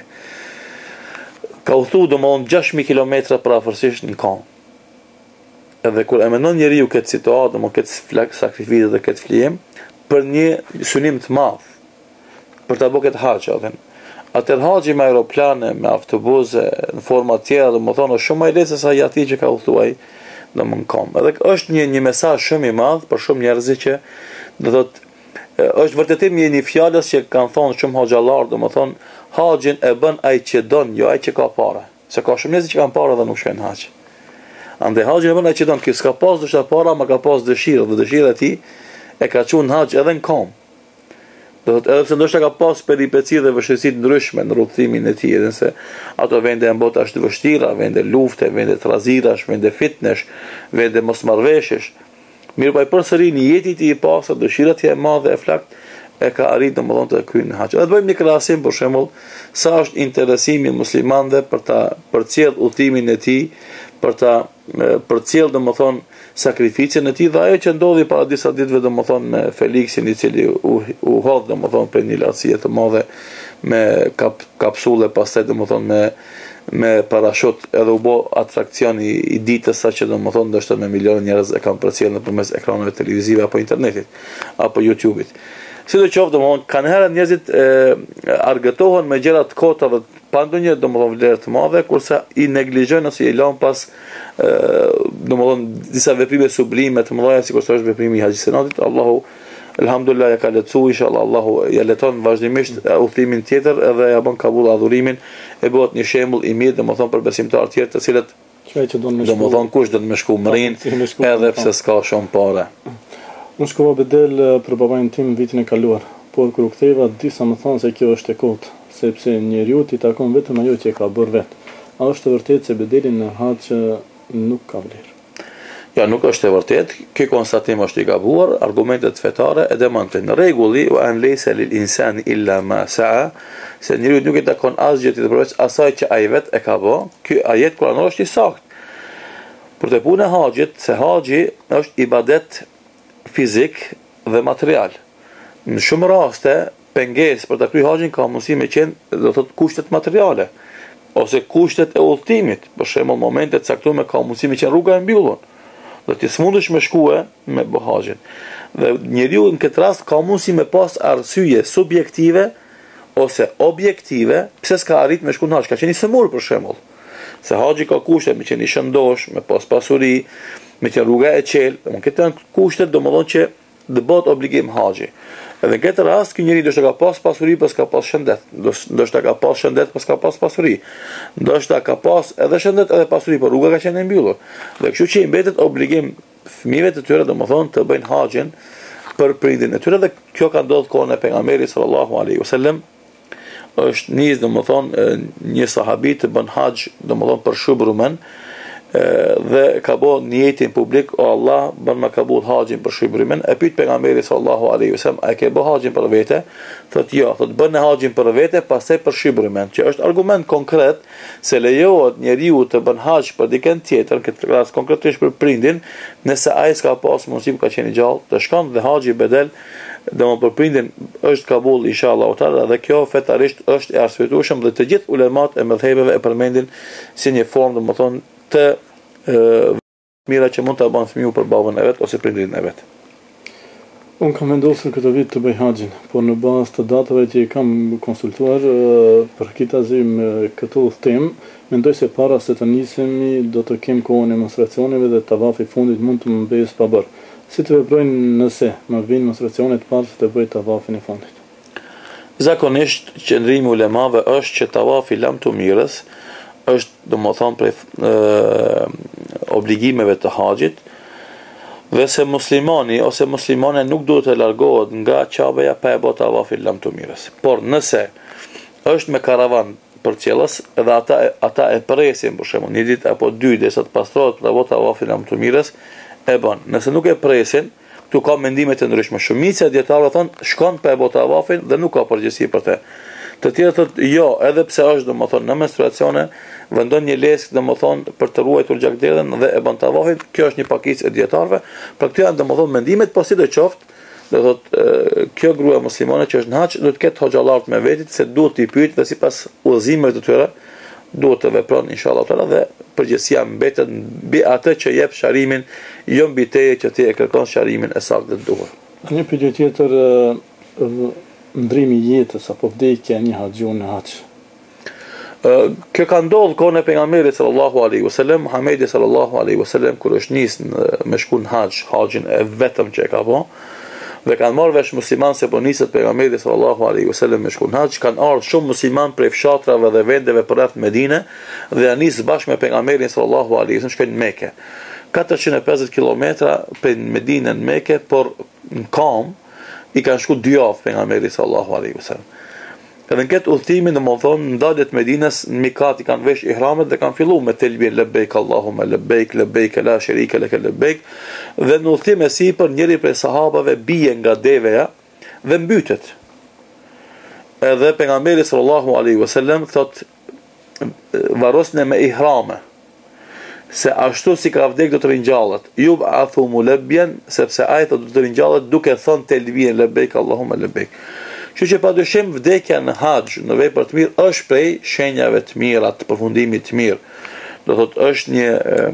Ka udhëtu domthonë gjasht mijë kilometra parafërsisht në kam. Edhe kur e mendon njeriu këtë situatë, domthonë këtë flak sakrificë dhe këtë flijim për një synim të madh për ta bërë këtë hax, atë. Atë haxhi me aeroplane, me autobuse, në forma të tjera, domethënë është shumë më i lehtë se sa aty që ka udhëtuar në më kam. Edhe është një, një mesazh shumë i madh për shumë njerëz që do thotë është vërtetim një, një fjalës që kanë thonë shumë hoxhallar, domethënë haxhin e bën ai që don, jo ai që ka parë. Se ka shumë njerëz që kanë parë dhe nuk shkojnë hax. Andaj haxhin e bën ai që don, që s'ka pas dëshira para, ma ka pas dëshirë, dhe dëshira e tij e ka çuar në hax edhe në kam. Do të edhe pse ndoshta ka pas peripeci dhe vështirësi të ndryshme në rrugtimin e tij, edhe se ato vende janë bota është vështira, vende lufte, vende trazirash, vende fitnesh, vende mosmarrveshësh. Mirë, pa përsëri në jetit i pasur, dëshirat e madhe e flakt e ka arritur domosdoshmë të kryejë në hax. Edhe bëjmë një krahasim për shembull sa është interesimi i muslimanëve për ta përcjell udhimin e tij, për ta përcjell domosdoshmë sakrificën e tij dhe ajo që ndodhi para disa ditëve domethënë me Felixin, i cili u, u hodh domethënë për një lartësie të madhe me kap, kapsule, pastaj domethënë me me parashut, edhe u bë atrakcion i, i ditës, saqë domethënë ndoshta me miliona njerëz e kanë përcjellë nëpërmes ekraneve televizive apo internetit apo YouTube-it. Sidoqoftë domethënë kanë herë njerëzit e, argëtohen me gjëra të kota dhe pa ndonjë domethënë vlerë të madhe, kurse i neglizhojnë ose i lën pas domethënë disa veprime sublime të mëdha, sikur është veprimi i Haxhi Senadit. Allahu elhamdulillah ja ka lehtësuar, inshallah Allahu ja leton vazhdimisht udhimin tjetër edhe ja bën kabull adhurimin, e bëhet një shembull i mirë domethënë për besimtarë të tjerë, të cilët
që do të
domethënë kush do të më shku mrin, edhe pse s'ka shumë parë.
Unë shkova Bedel për babain tim vitin e kaluar, por kur u ktheva disa më thanë se kjo është e kotë, sepse njeriu i takon vetëm ajo që e ka bërë vet. A është e vërtetë se Bedeli në hax nuk ka vlerë?
Ja, nuk është e vërtetë. Ky konstatim është i gabuar, argumentet fetare e demantojnë. Rregulli wa an laysa lil insani illa ma sa'a, se njeriu nuk i takon asgjë tjetër përveç asaj që ai vet e ka bë. Ky ajet kuranor është i saktë. Për të punë haxhit, se haxhi është ibadet fizik dhe material. Në shumë raste, pengesë për të kryer haxhin ka mundësi me qenë, do thotë, kushtet materiale ose kushtet e udhëtimit. Për shembull, momente të caktuara ka mundësi me qenë rruga e mbyllur. Dhe ti s'mundesh me shkue me bë haxhin. Dhe njeriu në këtë rast ka mundësi me pas arsye subjektive ose objektive pse s'ka arrit me shku në haxh. Ka qenë i sëmur për shembull. Se haxhi ka kushte me qenë i shëndosh, me pas pasuri, me qenë rruga e qelë. Domthonë këto janë kushtet domthonë që të bëhet obligim haxhi. Edhe në këtë rast ky njeriu do të ka pas pasuri, pas ka pas shëndet. Do të ka pas shëndet, pas ka pas pasuri. Do të ka pas edhe shëndet edhe pasuri, por rruga ka qenë e mbyllur. Dhe kështu që i mbetet obligim fëmijëve të tyre domethënë të bëjnë haxhin për prindin e tyre, dhe kjo ka ndodhur kohën e pejgamberit sallallahu alaihi wasallam. Është nis domethënë një sahabi të bën haxh domethënë për shubrumën, dhe ka bë niyetin publik, o Allah, bën më kabul haxhin për shpërimin. E pyet pejgamberi sallallahu alaihi wasallam, a ke bë haxhin për vete? Thotë jo, thotë bën haxhin për vete, pastaj për shpërimin, që është argument konkret se lejohet njeriu të bën haxh për dikën tjetër, këtë rast konkretisht për prindin, nëse ai s'ka pas mundësi, ka qenë i gjallë, të shkon dhe haxhi bedel dhe për prindin është kabul inshallah taala, dhe kjo fetarisht është e arsyetueshëm dhe të gjithë ulemat e mëdhëbeve e përmendin si një formë domethënë të e, mira që mund të banë fëmiu për babën e vet ose prindin e vet.
Unë kam vendosur këtë vit të bëj haxhin, por në bazë të datave që i kam konsultuar për kitazi me këtë udhtim, mendoj se para se të nisemi do të kem kohën e menstruacioneve dhe tavafi fundit mund të më bëjë pa bërë. Si të veprojnë nëse më vinë menstruacionet parë se të bëj tavafin e fundit?
Zakonisht qëndrimi i ulemave është që tavafi lam të mirës është domethënë prej obligimeve të haxhit, dhe se muslimani ose muslimane nuk duhet të largohet nga Qabeja pa e bërë tavafin lam të mirës. Por nëse është me karavan për cjellës, edhe ata ata e presin për shembull një ditë apo dy derisa të pastrohet për të bërë tavafin lam të mirës, e bën. Nëse nuk e presin, këtu ka mendime të ndryshme. Shumica e dietarëve thonë shkon pa e bë tavafin dhe nuk ka përgjegjësi për të. Të tjerë thotë jo, edhe pse është domethënë në menstruacione, vendon një leskë domethënë për të ruajtur gjakdelen dhe e bën tavafin. Kjo është një pakicë e dietarëve. Për këtë janë domethënë mendimet, por sidoqoftë, do thotë kjo grua muslimane që është në hax duhet të ketë hoxhallar me vetit se duhet t'i pyet dhe sipas udhëzimeve të tyre duhet të vepron inshallah taala dhe përgjegjësia mbetet mbi atë që jep sharimin, jo mbi teje që ti e kërkon sharimin e saktë të duhur.
Një pyetje tjetër, ndrimi i jetës apo vdekja e një haxhiu në hax.
Kjo ka ndodhur kohën e pejgamberit sallallahu alaihi wasallam, Muhamedi sallallahu alaihi wasallam kur është nis me shku në hax, haxhin e vetëm që e ka bë. Dhe kanë marrë vesh musliman se po niset pejgamberi sallallahu alaihi wasallam me shku në hax, kanë ardhur shumë musliman prej fshatrave dhe vendeve përreth Medine dhe janë nis bashkë me pejgamberin sallallahu alaihi wasallam shkojnë në Mekë. katërqind e pesëdhjetë kilometra prej Medine në Mekë, por në kam i kanë shku dy javë pejgamberi sallallahu alaihi wasallam. Edhe në këtë udhëtim domethënë ndaljet Medinës në Mikat i kanë vesh ihramet dhe kanë filluar me telbin labbaik Allahumma labbaik labbaik la sharika lak labbaik dhe në udhëtim e sipër njëri prej sahabave bie nga deveja dhe mbytet. Edhe pejgamberi sallallahu alaihi wasallam thotë varrosne me ihrame se ashtu si ka vdek do të ringjallet yub'athu mulabbian sepse ai do të ringjallet duke thënë telbin labbaik Allahumma labbaik. Që që padyshim vdekja në hax në vepër të mirë është prej shenjave të mira të përfundimit të mirë. Do thotë është një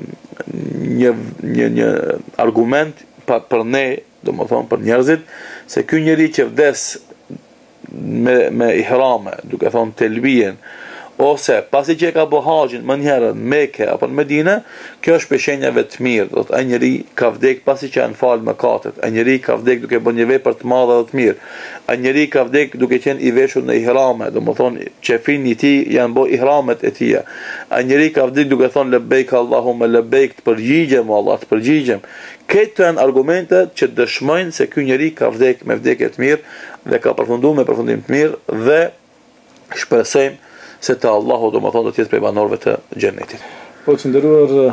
një një një argument pa, për ne, domethënë për njerëzit, se ky njeri që vdes me me ihrame, duke thonë telbien, ose pasi që e ka bë haxhin më një herë në Mekë apo në Medinë, kjo është për shenjave të mirë. Do të ai njeri ka vdek pasi që janë fal mëkatet, ai njeri ka vdek duke bërë një vepër të madhe dhe të mirë, ai njeri ka vdek duke qenë i veshur në ihrame, domethënë çefin i tij janë bë ihramet e tij. Ai njeri ka vdek duke thonë labbaik Allahumma labbaik, të përgjigjem Allah, të përgjigjem. Këto janë argumente që dëshmojnë se ky njeri ka vdek me vdekje të mirë dhe ka përfunduar me përfundim të mirë dhe shpresojmë se të Allahu do më thonë do tjetë prej banorëve të xhenetit.
Po të nderuar,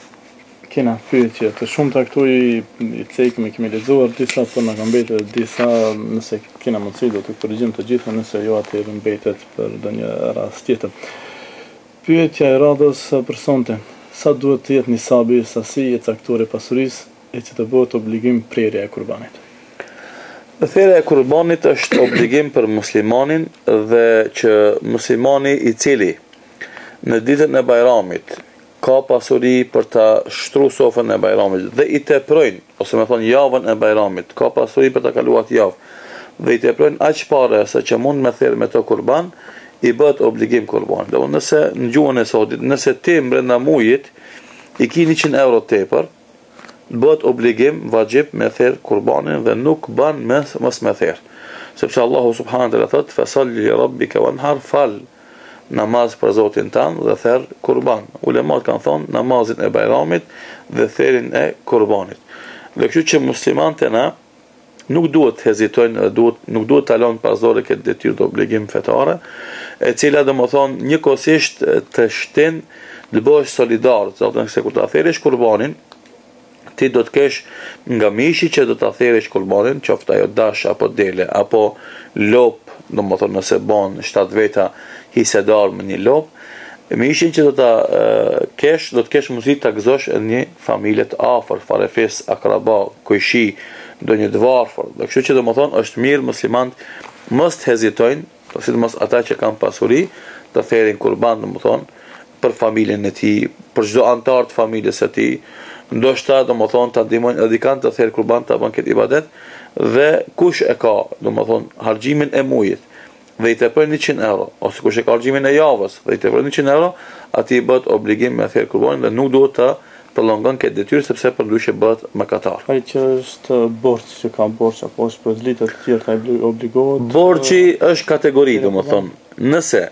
kena pyetje të shumta këtu i, i cekëm, i kemi lexuar disa, por na kanë mbetur disa, nëse kena mundësi do të korrigjojmë të gjitha, nëse jo atëherë mbetet për ndonjë rast tjetër. Pyetja e radhës për sonte: sa duhet të jetë nisabi, sasi e caktuar e pasurisë e që të bëhet obligim prerja e kurbanit?
Thirrja e kurbanit është obligim për muslimanin dhe që muslimani i cili në ditën e Bajramit ka pasuri për ta shtruar sofën e Bajramit dhe i teprojnë, ose më thonë javën e Bajramit, ka pasuri për ta kaluar javë dhe i teprojnë aq parë sa që mund me thirr me to kurban, i bëhet obligim kurban. Do nëse në gjuhën e sotit, nëse ti brenda muajit i ki njëqind euro tepër, bëhet obligim vajib me therr kurbanin dhe nuk ban mes mos me therr. Sepse Allahu subhanahu wa taala thot: "Fasalli li rabbika wanhar", fal namaz për Zotin tan dhe therr kurban. Ulemat kanë thonë namazin e Bajramit dhe therrin e kurbanit. Dhe kështu që muslimanët na nuk duhet hezitojnë, duhet nuk duhet ta lënë pasdore këtë detyrë të obligim fetare, e cila domethënë njëkohësisht të shtin të bëhesh solidar, zotë se kur ta therrësh kurbanin ti do të kesh nga mishi që do ta therrësh kurbanin, qoftë ajo dash apo dele apo lop, domethënë nëse bën shtat veta hisedar me një lop, mishin që do ta uh, kesh, do të kesh mundësi ta gëzosh në një familje të afërt, farefis, akraba, kujshi, ndonjë të varfër. Dhe kështu që domethënë është mirë muslimanët mos të hezitojnë, sidomos ata që kanë pasuri, të therrin kurban domethënë për familjen e tij, për çdo antar të familjes së tij. Ndoshta domethënë ta ndihmojnë edhe kanë të therr kurban ta bën këtë ibadet dhe kush e ka domethënë harxhimin e muajit dhe i teprojnë njëqind euro, ose kush e ka harxhimin e javës dhe i teprojnë njëqind euro, atij bëhet obligim me therr kurbanin dhe nuk duhet të prolongon këtë detyrë sepse përndryshe bëhet mëkatar.
Ai që është borxh, që ka borxh apo është për lidhje të tjera ai obligohet.
Borxhi është kategori, domethënë, nëse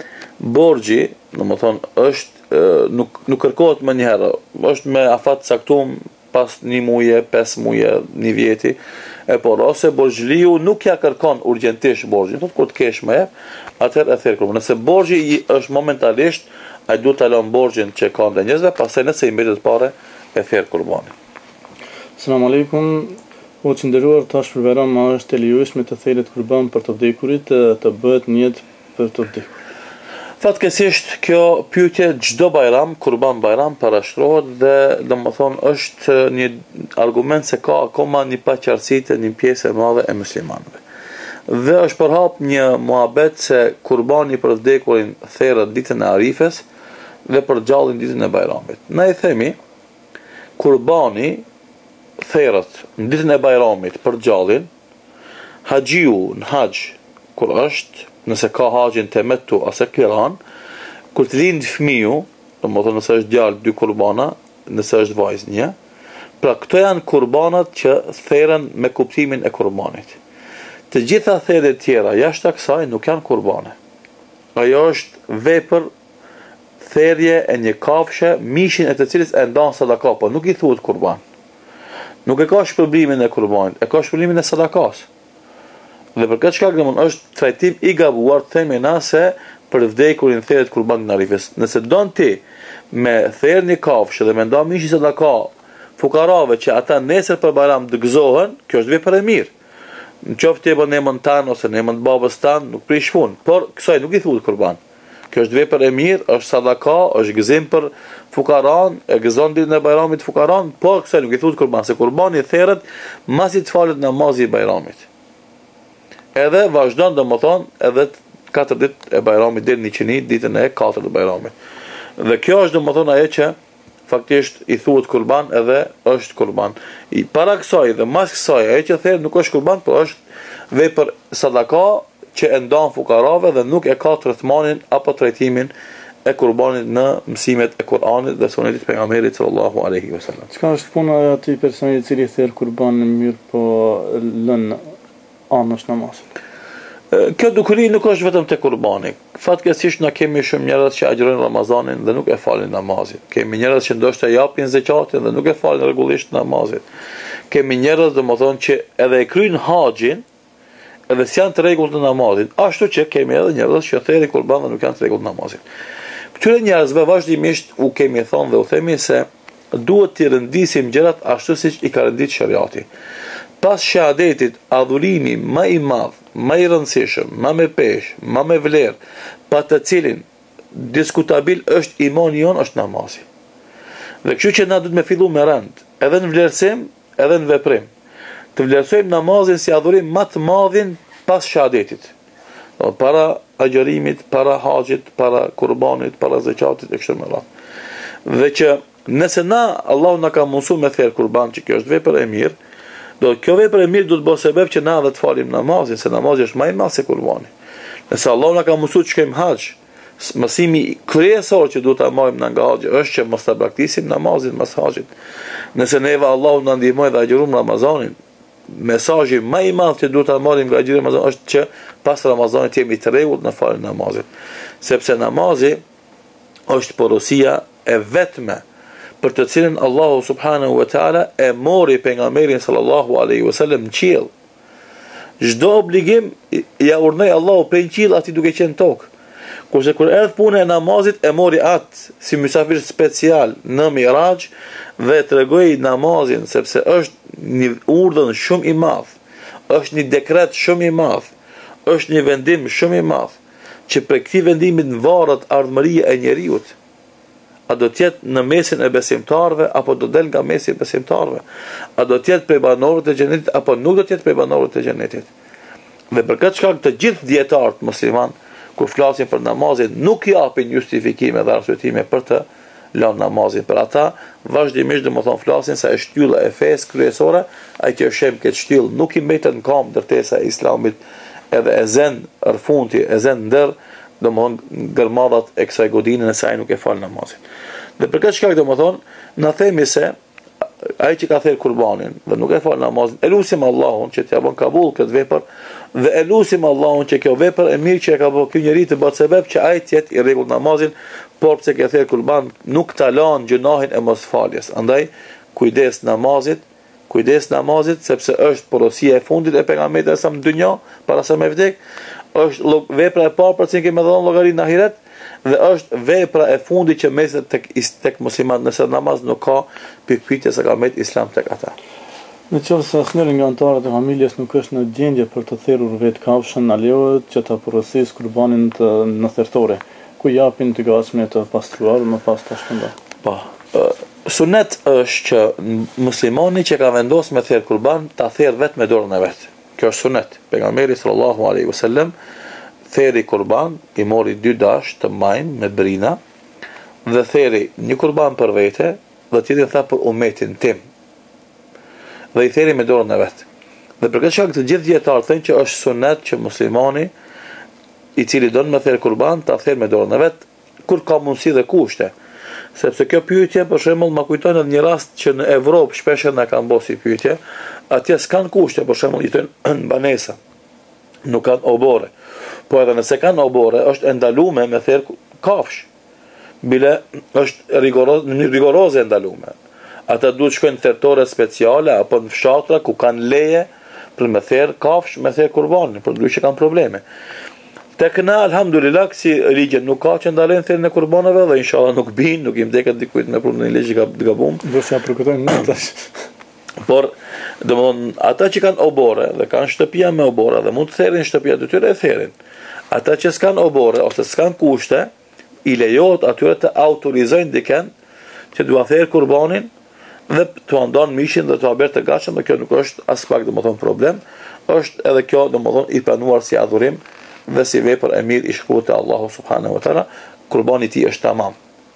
borxhi, domethënë, është nuk nuk kërkohet më një herë, është me afat caktuar pas një muaje, pesë muaje, një vjeti, e por ose borxhliu nuk ja kërkon urgjentisht borxhin, thotë kur të kesh më jep, atëherë e therr kurban. Nëse borxhi është momentalisht, ai duhet ta lën borxhin që ka ndaj njerëzve, pastaj nëse i mbetet parë, e therr kurbanin.
Selam aleikum. O që nderuar, tash për Bajram është e lejueshme të thellet kurban për të vdekurit, të bëhet niyet për të vdekur.
Fatkeqësisht kjo pyetje çdo Bajram, kurban Bajram parashtrohet dhe domethënë është një argument se ka akoma një paqartësi të një pjesë e madhe e muslimanëve. Dhe është përhap një muhabet se kurbani për vdekurin therrët ditën e Arifes dhe për gjallin ditën e Bajramit. Ne i themi kurbani therrët në ditën e Bajramit për gjallin, haxhiu në haxh kur është, nëse ka haxhin temettu ose kiran, kur të lind fëmiu, domethënë nëse është djalë dy kurbana, nëse është vajzë një, pra këto janë kurbanat që therren me kuptimin e kurbanit. Të gjitha therrjet tjera jashtë kësaj nuk janë kurbane. Ajo është vepër therrje e një kafshë, mishin e të cilës e ndan sadaka, po nuk i thuhet kurban. Nuk e ka shpërblimin e kurbanit, e ka shpërblimin e sadakas. Dhe për këtë shkak domon është trajtim i gabuar të themi na se për vdekurin therret kurban në Arifes. Nëse don ti me therr një kafshë dhe me ndan mishin sadaka fukarave që ata nesër për Bajram të gëzohen, kjo është vepër e mirë. Në qoftë e bën emën tan ose në emën të babës tan, nuk prish punë, por kësaj nuk i thuhet kurban. Kjo është vepër e mirë, është sadaka, është gëzim për fukaran, e gëzon ditën e Bajramit fukaran, por kësaj nuk i thuhet kurban, se kurbani therret masi të falet namazi i Bajramit. Edhe vazhdon domethënë edhe katër ditë e Bajramit deri në qeni, ditën e katërt të Bajramit. Dhe kjo është domethënë ajo që faktikisht i thuhet kurban edhe është kurban. I para kësaj dhe mas kësaj ajo që therr nuk është kurban, por është vepër sadaka që e ndan fukarave dhe nuk e ka tretmanin apo trajtimin e kurbanit në mësimet e Kur'anit dhe sunetit të pejgamberit sallallahu alaihi wasallam.
Çka është puna e atij personi i cili therr kurbanin mirë po lën anësh namazit?
Kjo dukuri nuk është vetëm te kurbani. Fatkeqësisht na kemi shumë njerëz që agjërojnë Ramazanin dhe nuk e falin namazin. Kemi njerëz që ndoshta japin zakatin dhe nuk e falin rregullisht namazin. Kemi njerëz domethënë që edhe e kryjnë haxhin edhe si janë të rregullt në namazin, ashtu që kemi edhe njerëz që therrin kurban dhe nuk janë të rregullt në namazin. Këtyre njerëzve vazhdimisht u kemi thonë dhe u themi se duhet të rëndisim gjërat ashtu siç i ka rëndit shariati. Pas shahadetit, adhurimi më i madh, më i rëndësishëm, më me peshë, më me vlerë, pa të cilin diskutabil është imani jon, është namazi. Dhe kështu që na duhet me fillu me rënd, edhe në vlerësim, edhe në veprim. Të vlerësojmë namazin si adhurim më të madhin pas shahadetit. Para agjërimit, para haxhit, para kurbanit, para zakatit e kështu me radhë. Dhe që nëse na Allahu na ka mësuar me therr kurban, që kjo është vepër e mirë, do kjo vepër e mirë do të bëjë sebeb që na edhe të falim namazin, se namazi është më i madh se kurbani. Nëse Allahu na ka mësuar të shkojmë haxh, mësimi kryesor që duhet ta marrim nga haxhi është që mos ta braktisim namazin mas haxhit. Nëse neva Allahu na ndihmoj dhe agjërojmë Ramazanin, mesazhi më i madh që duhet ta marrim nga agjërimi Ramazan është që pas Ramazanit jemi të rregullt në faljen e namazit, sepse namazi është porosia e vetme për të cilën Allahu subhanahu wa taala e mori pejgamberin sallallahu alaihi wasallam në qiell. Çdo obligim ja urnoi Allahu prej qiell aty duke qenë tokë. Kurse kur erdhi puna e namazit e mori atë si mysafir special në Miraj dhe tregoi namazin sepse është një urdhën shumë i madh, është një dekret shumë i madh, është një vendim shumë i madh që për këtij vendimi varet ardhmëria e njeriut. A do të jetë në mesin e besimtarëve apo do del nga mesi i besimtarëve? A do të jetë prej banorëve të xhenetit apo nuk do të jetë prej banorëve të xhenetit? Dhe për këtë shkak të gjithë dietarët musliman kur flasin për namazin nuk japin justifikime dhe arsyetime për të lënë namazin. Për ata vazhdimisht domethënë flasin se është shtylla e fesë kryesore, ai që shem këtë shtyllë nuk i mbetet në kam ndërtesa e Islamit, edhe e zen rfunti, e zen ndër domethënë gërmadhat e kësaj godine nëse ai nuk e fal namazin. Dhe për këtë shkak domethënë na themi se ai që ka thirr kurbanin dhe nuk e fal namazin, elusim Allahun që t'ia bën kabull këtë vepër dhe elusim Allahun që kjo vepër e mirë që e ka bërë ky njeri të bëhet sebeb që ai të jetë i rregullt namazin, por pse ka thirr kurban nuk ta lan gjunahin e mosfaljes. Andaj kujdes namazit, kujdes namazit sepse është porosia e fundit e pejgamberit sa në dynjë para se me vdek, është vepra e parë për të kemi dhënë llogari në ahiret dhe është vepra e fundit që meset tek tek muslimanët nëse namaz nuk ka pikpyetje se ka me Islam tek ata.
Në qoftë se asnjëri nga anëtarët e familjes nuk është në gjendje për të therrur vetë kafshën, a lejohet që ta porosisë kurbanin të në thertore, ku japin të gatshme të pastruar më pas ta shpëndon.
Po. Sunet është që muslimani që ka vendosur me therr kurban ta therr vetëm me dorën e vet. Kjo është sunet. Pejgamberi sallallahu alaihi wasallam theri kurban, i mori dy dash të majnë me brina dhe theri një kurban për vete dhe tjetrin tha për umetin tim. Dhe i theri me dorën e vet. Dhe për këtë shkak të gjithë dietarët thënë që është sunet që muslimani i cili don me therr kurban ta therr me dorën e vet kur ka mundësi dhe kushte. Sepse kjo pyetje për shembull më kujton edhe një rast që në Evropë shpesh na kanë bërë si pyetje, atje s'kan kushte, për shembull jetojnë në banesa. Nuk kanë obore. Po edhe nëse kanë obore, është e ndaluar me therr kafsh. Bile është rigoroz, në mënyrë rigoroze e ndaluar. Ata duhet shkojnë në thertore speciale apo në fshatra ku kanë leje për me therr kafsh, me therr kurbanin, por ndryshe kanë probleme. Tek na alhamdulillah si ligje nuk ka që ndalen therrën e kurbanave dhe inshallah nuk bin, nuk i mdeket dikujt me punë në ligj gabum.
Do të përkujtojmë ne tash.
Por domthon ata që kanë obore dhe kanë shtëpia me obore dhe mund të therrin shtëpia të tyre e therrin. Ata që s'kan obore ose s'kan kushte, i lejohet atyre të autorizojnë dikën që dua therr kurbanin dhe të ndon mishin dhe të bërë të gatshëm, dhe kjo nuk është as pak domethën problem, është edhe kjo domethën i planuar si adhurim dhe si vepër e mirë i shkuar te Allahu subhanahu wa taala, kurbani i tij është tamam.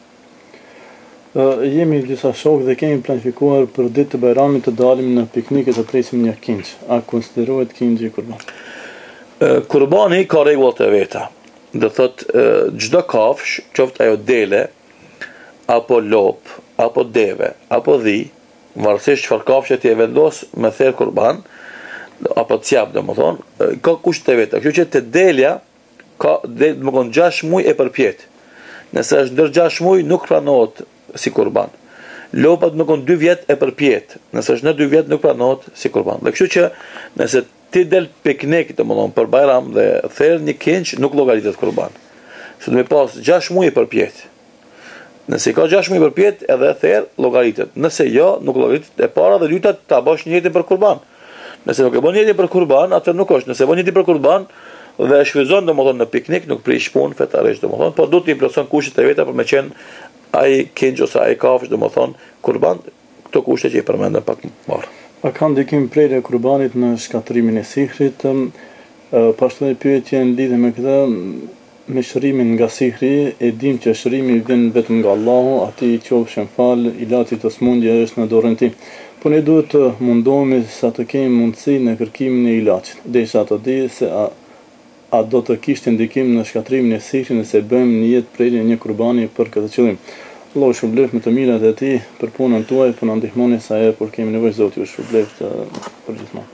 Uh, jemi disa shokë dhe kemi planifikuar për ditë të Bajramit të dalim në piknike të presim një kinç. A konsiderohet kinxhi kurban?
Uh, kurbani ka rregullat e veta. Do thotë çdo uh, kafsh, qoftë ajo dele apo lop, apo deve, apo dhi, varësisht çfarë kafshë ti e vendos me therr kurban, apo cjap domethën, ka kushte vetë. Kështu që te delja ka del, domethën gjashtë muaj e përpjet. Nëse është ndër gjashtë muaj nuk pranohet si kurban. Lopat domethën dy vjet e përpjet. Nëse është në dy vjet nuk pranohet si kurban. Dhe kështu që nëse ti del piknik domethën për Bajram dhe therr një kinç nuk llogaritet kurban. Se do të pas gjashtë muaj e përpjet. Nëse ka gjashtë muaj përpjet edhe therr llogaritet. Nëse jo, nuk llogaritet. E para dhe e dyta ta bash një jetë për kurban. Nëse nuk e bën jetë për kurban, atë nuk është. Nëse bën jetë për kurban dhe e shfryzon domethënë në piknik, nuk prish punë fetarisht domethënë, por duhet të imploson kushtet e veta për me qenë ai kinç ose ai kafsh domethënë kurban, këto kushte që i përmendëm pak më parë.
A ka ndikim prerja e kurbanit në shkatrimin e sihrit? Pashtu një pyetje në lidhje me këtë, me shërimin nga sihri, e dim që shërimi vjen vetëm nga Allahu, ati i qofshin fal, ilaçi të smundje është në dorën tim. Po ne duhet të mundohemi sa të kemi mundësi në kërkimin e ilaçit, derisa të di se a, a do të kishte ndikim në shkatrimin e sihrit nëse bëjmë një jetë prerje një kurbani për këtë qëllim. Allahu shpëlbeft me të mirat e tij për punën tuaj, po na ndihmoni sa herë kur kemi nevojë, Zoti ju shpëlbeft për gjithmonë.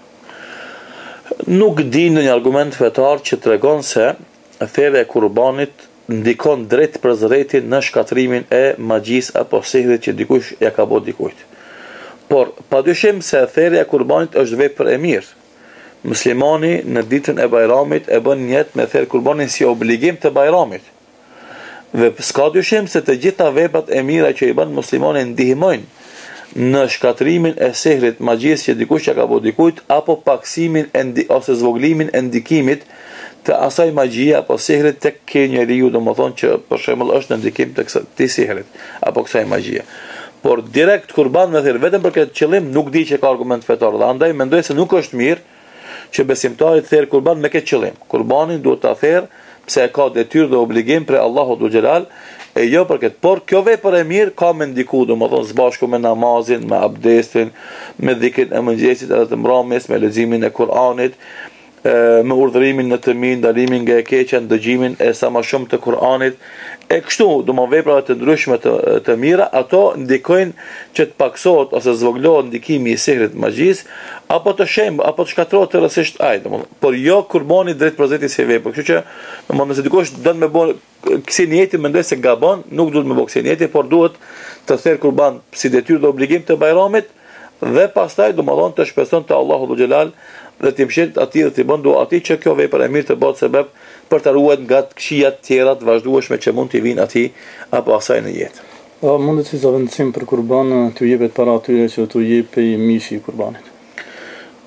Nuk di ndonjë argument fetar që tregon se therrja e kurbanit ndikon drejt për zëretin në shkatrimin e magjisë apo sihrit që dikush ja ka bërë dikujt. Por, padyshim se therrja e kurbanit është vepër e mirë. Muslimani në ditën e Bajramit e bën jetë me therr kurbanin si obligim të Bajramit. Dhe s'ka dyshim se të gjitha veprat e mira që i bën muslimani ndihmojnë në shkatrimin e sihrit, magjisë që dikush ja ka bërë dikujt, apo paksimin e ndi, ose zvoglimin e ndikimit të asaj magjie apo sihrit tek ky njeriu, domethënë që për shembull është në ndikim të kësaj sihrit apo kësaj magjie. Por direkt kurban me therr vetëm për këtë qëllim nuk di që ka argument fetar. Dhe andaj mendoj se nuk është mirë që besimtari të therr kurban me këtë qëllim. Kurbanin duhet ta therr pse e ka detyrë dhe obligim për Allahu Dhul Xhelal, e jo për këtë. Por kjo vepër e mirë ka me ndiku, domethënë së bashku me namazin, me abdestin, me dhikrin e mëngjesit edhe të mbrëmjes, me leximin e Kuranit, me urdhërimin në të mirë, ndalimin nga e keqja, dëgjimin e sa më shumë të Kuranit. E kështu, do më vepra të ndryshme të, të mira, ato ndikojnë që të paksohet ose zvoglohet ndikimi i sihrit magjisë, apo të shemb, apo të shkatrohet të rësisht ai, domethënë, por jo kurbani drejt përzetit si vepër. Kështu që, domethënë, nëse dikush don me bën kësaj niyeti, mendoj se gabon, nuk duhet me bë kësaj niyeti, por duhet të therr kurban si detyrë dhe obligim të Bajramit dhe pastaj domethënë të shpeson te Allahu Dhul Xhelal dhe të mshirt atij dhe të bën dua atij që kjo vepër e mirë të bëhet sebeb për të ruajtur nga këqijat tjera të vazhdueshme që mund të vinë atij apo asaj në jetë.
A mundet si zavendësim për kurban t'u jepet para atyre që t'u jepej mishi i kurbanit?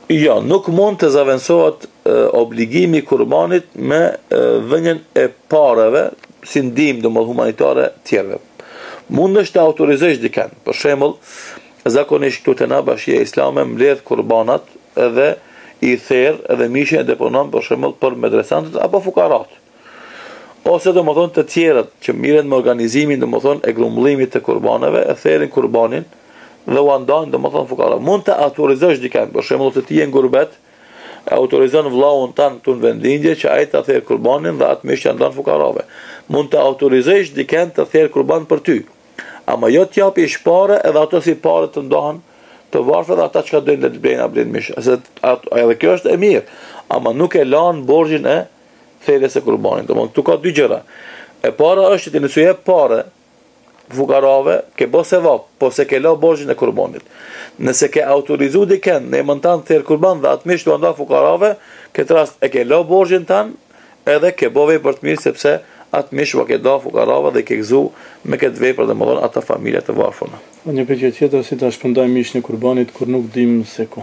Jo, nuk mund të zaventohet obligimi i kurbanit me e, dhënien e parave si ndihmë domosdoshmë humanitare tjerëve. Mund është të autorizosh dikën. Për shembull, zakonisht këtu te na Bashkia Islame mbledh kurbanat edhe i therr edhe mishin e deponon për shembull për medresantët apo fukarat. Ose domethënë të tjerët që mirën me organizimin domethënë e grumbullimit të kurbaneve, e therrin kurbanin dhe u ndan domethënë fukarat. Mund të autorizosh dikën, për shembull se ti je në gurbet, autorizon vllaun tan këtu në vendindje që ai ta therr kurbanin dhe atë mish që ndan fukarave. Mund të autorizosh dikën të therr kurban për ty. Ama jo të japi shpare edhe ato si pare të ndohen të varfë dhe ata që ka dojnë dhe të blejnë a blejnë mishë. Edhe kjo është e mirë, ama nuk e lanë borgjin e therjes e kurbanit. Domthonjë këtu ka dy gjëra. E para është që ti nëse jep pare fukarave, ke bo sevap, po se ke la borgjin e kurbanit. Nëse ke autorizu dikën në emën tanë therr kurban dhe atë mish të nda fukarave, këtë rast e ke la borgjin tanë edhe ke bo vej për të mirë sepse atë mish va ke da fukarave dhe ke gëzu me këtë vepër dhe më dhonë ata familja të varfëna.
Një pyetje tjetër, si ta shpërndaj mishin e kurbanit kur nuk dim se ku?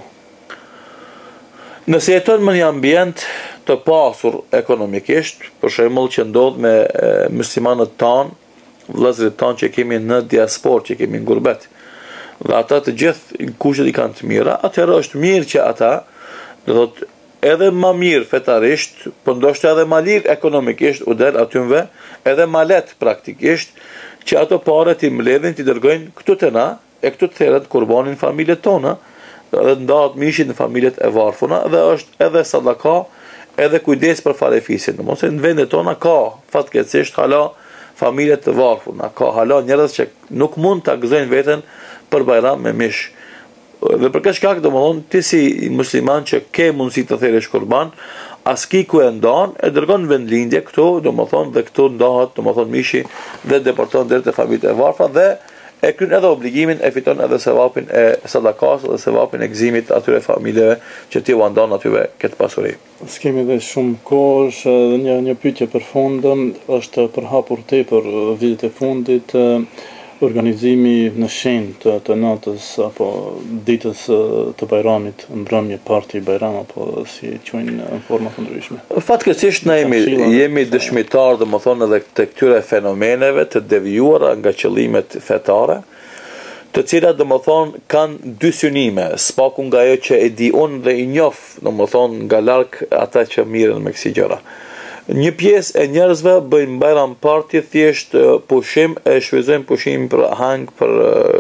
Nëse jeton në një ambient të pasur ekonomikisht, për shembull që ndodh me e, muslimanët tanë, vëllezërit tanë që kemi në diaspor, që kemi në gurbet, dhe ata të gjithë kushtet i kanë të mira, atëherë është mirë që ata, do thotë, edhe ma mirë fetarisht, për ndoshta edhe ma lirë ekonomikisht u del atymve, edhe ma letë praktikisht, që ato pare ti mbledhin, ti dërgojnë këtu të na, e këtu të theret kurbanin familjet tona, edhe ndahet mishin në familjet e varfuna, dhe është edhe sadaka, edhe kujdes për falefisin. Në mos e në vendet tona ka, fatkeqësisht, hala familjet të varfuna, ka hala njerëz që nuk mund të gëzojnë veten për bajram me mish. Dhe për këtë shkak domethënë ti si musliman që ke mundësi të therrësh kurban, aski ku e ndan, e dërgon në vendlindje këtu, domethënë dhe këtu ndahet domethënë mishi dhe deporton deri te familjet e varfra dhe e kryen edhe obligimin, e fiton edhe sevapin e sadakas dhe sevapin e gëzimit atyre familjeve që ti u ndan atyve këtë pasuri.
S'kemi dhe shumë kohë, është edhe një një pyetje për fund, është përhapur tepër vitet e fundit organizimi në shenjë të, të natës apo ditës të bajramit, mbrëmje, parti, bajram apo si quajnë në forma të ndryshme.
Fatkeqësisht ne jemi, jemi dëshmitar dhe më thonë edhe të këtyre fenomeneve të devijuara nga qëllimet fetare, të cilat dhe më thonë kanë dy synime, spaku nga ajo që e di unë dhe i njoh, dhe më thonë nga larg ata që mirën me kësi gjëra. Një pjesë e njerëzve bëjnë bajram parti thjesht pushim, e shfrytëzojnë pushim për hang, për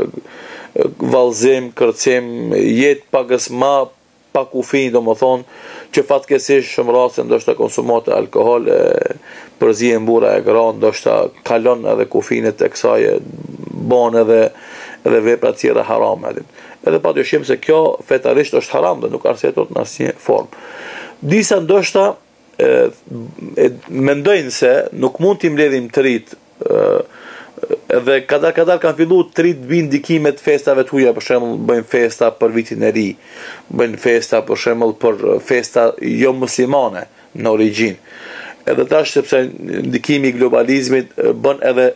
vallëzim, kërcim, jetë pagës ma pa kufi, do më thonë, që fatkeqësisht shumë raste ndoshta konsumohet alkool, përzien bura e gra, ndoshta kalon edhe kufinet e kësaj, bën edhe edhe vepra të tjera harame. Edhe padyshim se kjo fetarisht është haram dhe nuk arsjetohet në asnjë formë. Disa ndoshta E, e, mendojnë se nuk mund t'i mbledhim të rit edhe kadar kadar kanë fillu të rit bëjnë ndikimet festave të huja, për shembull bëjnë festa për vitin e ri, bëjnë festa për shembull për festa jo muslimane në origjinë. Edhe tash sepse ndikimi i globalizmit bën edhe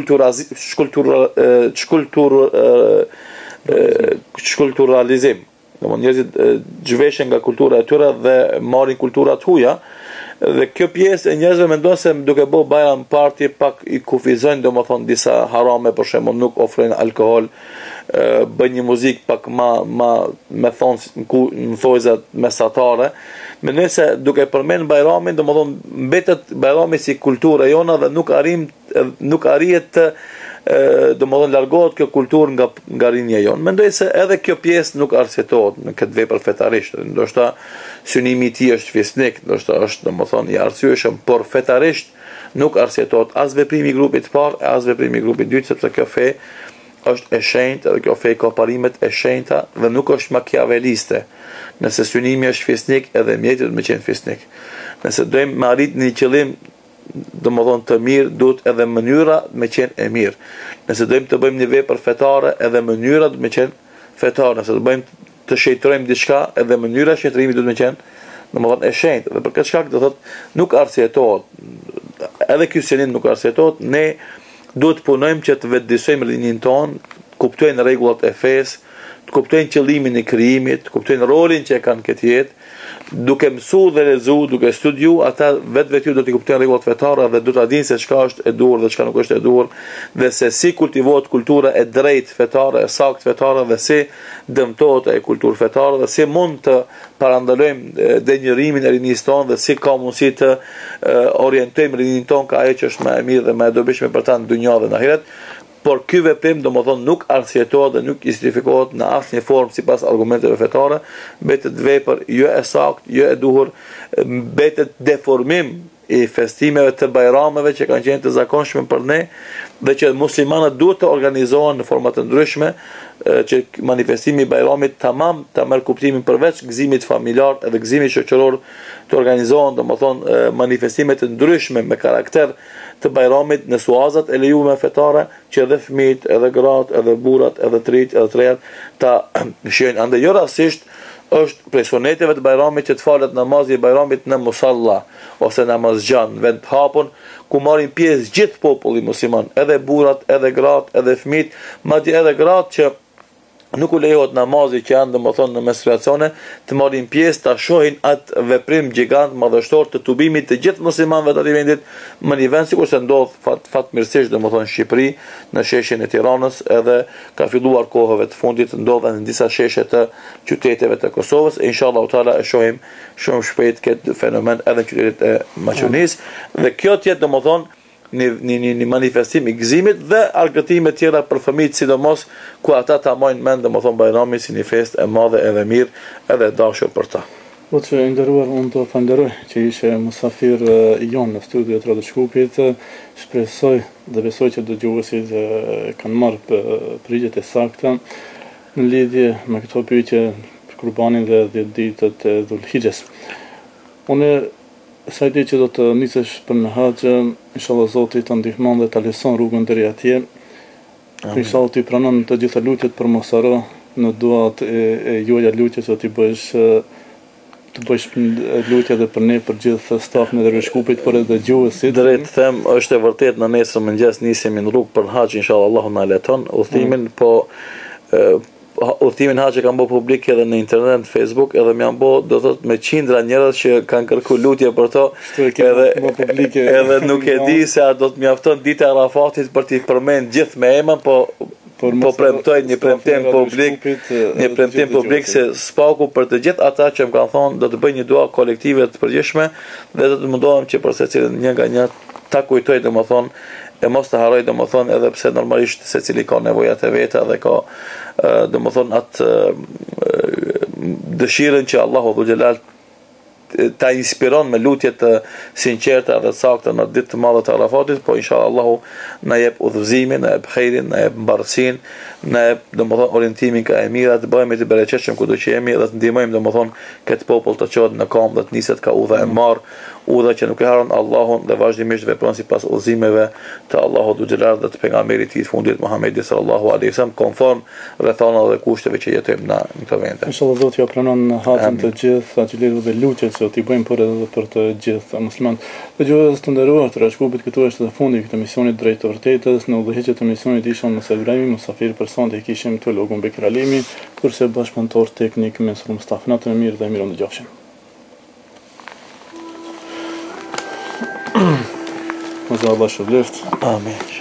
shkulturalizim. Domthonë njerëzit zhveshen nga kultura e tyre dhe marrin kultura të huaja. Dhe kjo pjesë e njerëzve mendon se duke bë bajram party pak i kufizojnë domethënë disa harame, për shembull nuk ofrojnë alkool, bëjnë një muzikë pak më më me thonë në thojzat mesatare. Mendoj se duke përmend bajramin domethënë mbetet bajrami si kultura jona dhe nuk arrim nuk arrihet të domethënë largohet kjo kulturë nga nga rinja jonë. Mendoj se edhe kjo pjesë nuk arsjetohet në këtë vepër fetarisht. Ndoshta synimi i tij është fisnik, ndoshta është domethënë i arsyeshëm, por fetarisht nuk arsjetohet as veprimi i grupit të parë, as veprimi i grupit të dytë, sepse kjo fe është e shenjtë dhe kjo fe ka parimet e shenjta dhe nuk është makiaveliste. Nëse synimi është fisnik, edhe mjeti do të qenë fisnik. Nëse dojmë me arrit një qëllim do më thonë të mirë, duhet edhe mënyra me qenë e mirë. Nëse dojmë të bëjmë një vepër fetare, edhe mënyra duhet me qenë fetare. Nëse të bëjmë të shejtrojmë diçka, edhe mënyra shejtrimi duhet me qenë, do më thonë e shenjtë. Dhe për këtë shkak do thotë nuk arsjetohet. Edhe ky senin nuk arsjetohet. Ne duhet punojmë që të vetëdijsojmë rinjin tonë, kuptojnë rregullat e fesë, të kuptojnë qëllimin e krijimit, të kuptojnë rolin që e kanë këtë jetë, duke mësu dhe lezu, duke studiu, ata vetë vetë ju do t'i kuptojnë rregullat fetare dhe do t'a dinë se çka është e duhur dhe çka nuk është e duhur, dhe se si kultivohet kultura e drejtë fetare, e saktë fetare, dhe si dëmtohet e kulturë fetare, dhe si mund të parandalojmë denjërimin e rinisë tonë, dhe si ka mundësi të orientojmë rinin tonë ka ajo që është më e mirë dhe më e dobishme për ta në dunjë dhe në ahiret. Por ky veprim domethënë nuk arsyetohet dhe nuk justifikohet në asnjë formë sipas argumenteve fetare, mbetet vepër jo e saktë, jo e duhur, mbetet deformim i festimeve të bajrameve që kanë qenë të zakonshme për ne dhe që muslimanët duhet të organizohen në forma të ndryshme, që manifestimi i bajramit tamam ta merr kuptimin përveç gëzimit familjar edhe gëzimit shoqëror, të organizohen domethënë manifestime të ndryshme me karakter të bajramit në suazat e lejuara fetare, që edhe fëmijët, edhe gratë, edhe burrat, edhe trit, edhe trejat ta shijojnë. Andaj jo rastisht është prej suneteve të bajramit që të falet namazi i bajramit në musalla ose namazxhan, vend të hapun ku marrin pjesë gjithë populli musliman, edhe burrat, edhe gratë, edhe fëmijët, madje edhe gratë që nuk u lejohet namazi që janë domethënë në menstruacione të marrin pjesë ta shohin atë veprim gjigant madhështor të tubimit të gjithë muslimanëve të atij vendit, në një vend sikur se ndodh fat fatmirësisht domethënë në Shqipëri, në sheshin e Tiranës, edhe ka filluar kohëve të fundit ndodhen në disa sheshe të qyteteve të Kosovës, e inshallah taala e shohim shumë shpejt këtë fenomen edhe në qytetet e Maqedonisë, dhe kjo tjetë domethënë një, një, një manifestim i gëzimit dhe argëtime tjera për fëmijët, sidomos ku ata ta marrin mend domethënë bajramin si një festë e madhe edhe mirë edhe dashur për ta.
Po që nderuar, unë do falenderoj që ishe musafir i jonë në studio të Radio Shkupit. Shpresoj dhe besoj që dëgjuesit kanë marrë përgjigjet e sakta në lidhje me këto pyetje për kurbanin dhe dhjetë ditët e Dhulhixhes. Unë sa di që do të nisesh për në haxh, inshallah Zoti të ndihmon dhe ta lëson rrugën deri atje. Inshallah ti pranon të gjitha lutjet për Mosaro në duat e, e juaja lutje që ti bësh të bësh lutje edhe për ne, për gjithë stafin e Radio Shkupit, por edhe dëgjuesit.
Drejt them, është e vërtet në nesër mëngjes nisemi në rrugë për haxh, inshallah Allahu na leton udhimin, mm. po e, udhimin haxhi kam bë publik edhe në internet, në Facebook, edhe më janë bë do thot me qindra njerëz që kanë kërkuar lutje për to, edhe publike, edhe nuk e di se a do të mjafton dita e Arafatit për t'i përmend gjithë me emën, po po premtoj një premtim publik, një premtim publik se spaku për të gjithë ata që më kanë thonë do të bëj një dua kolektive të përgjithshme dhe do të mundohem që për secilin një nga një ta kujtoj domethënë e mos të harroj domethënë, edhe pse normalisht secili ka nevojat e veta dhe ka domethënë atë dëshirën që Allahu dhul xhelal ta inspiron me lutje të sinqerta dhe sakta në ditë të madhe të Arafatit, po inshallah Allahu na jep udhëzimin, na jep khairin, na jep mbarësinë, na jep domethënë orientimin ka e mira, të bëhemi të bereqetshëm kudo që jemi dhe të ndihmojmë domethënë këtë popull të çohet në kam dhe të niset ka udha e marr, udha që nuk e haron Allahun dhe vazhdimisht vepron sipas udhëzimeve të Allahut dhul xhelal dhe të pejgamberit të fundit Muhamedit sallallahu alaihi wasallam, konform rrethonave dhe kushteve që jetojmë në këto vende.
Inshallah Zoti ja pranon haxhin të gjithë agjëlirëve dhe lutjet që ti bëjmë por edhe për të gjithë muslimanët. Dëgjues të nderuar të Radio Shkupit, këtu është edhe fundi i këtij misioni drejt të vërtetës. Në udhëheqje të misionit ishim Musa Ibrahimi, musafir për sonte kishim teologun Bekir Alimi, kurse bashkëpunëtor teknik me Mustafa. Natën e mirë dhe mirë ndëgjofshim. Moza Allah shpëleft.
Amin.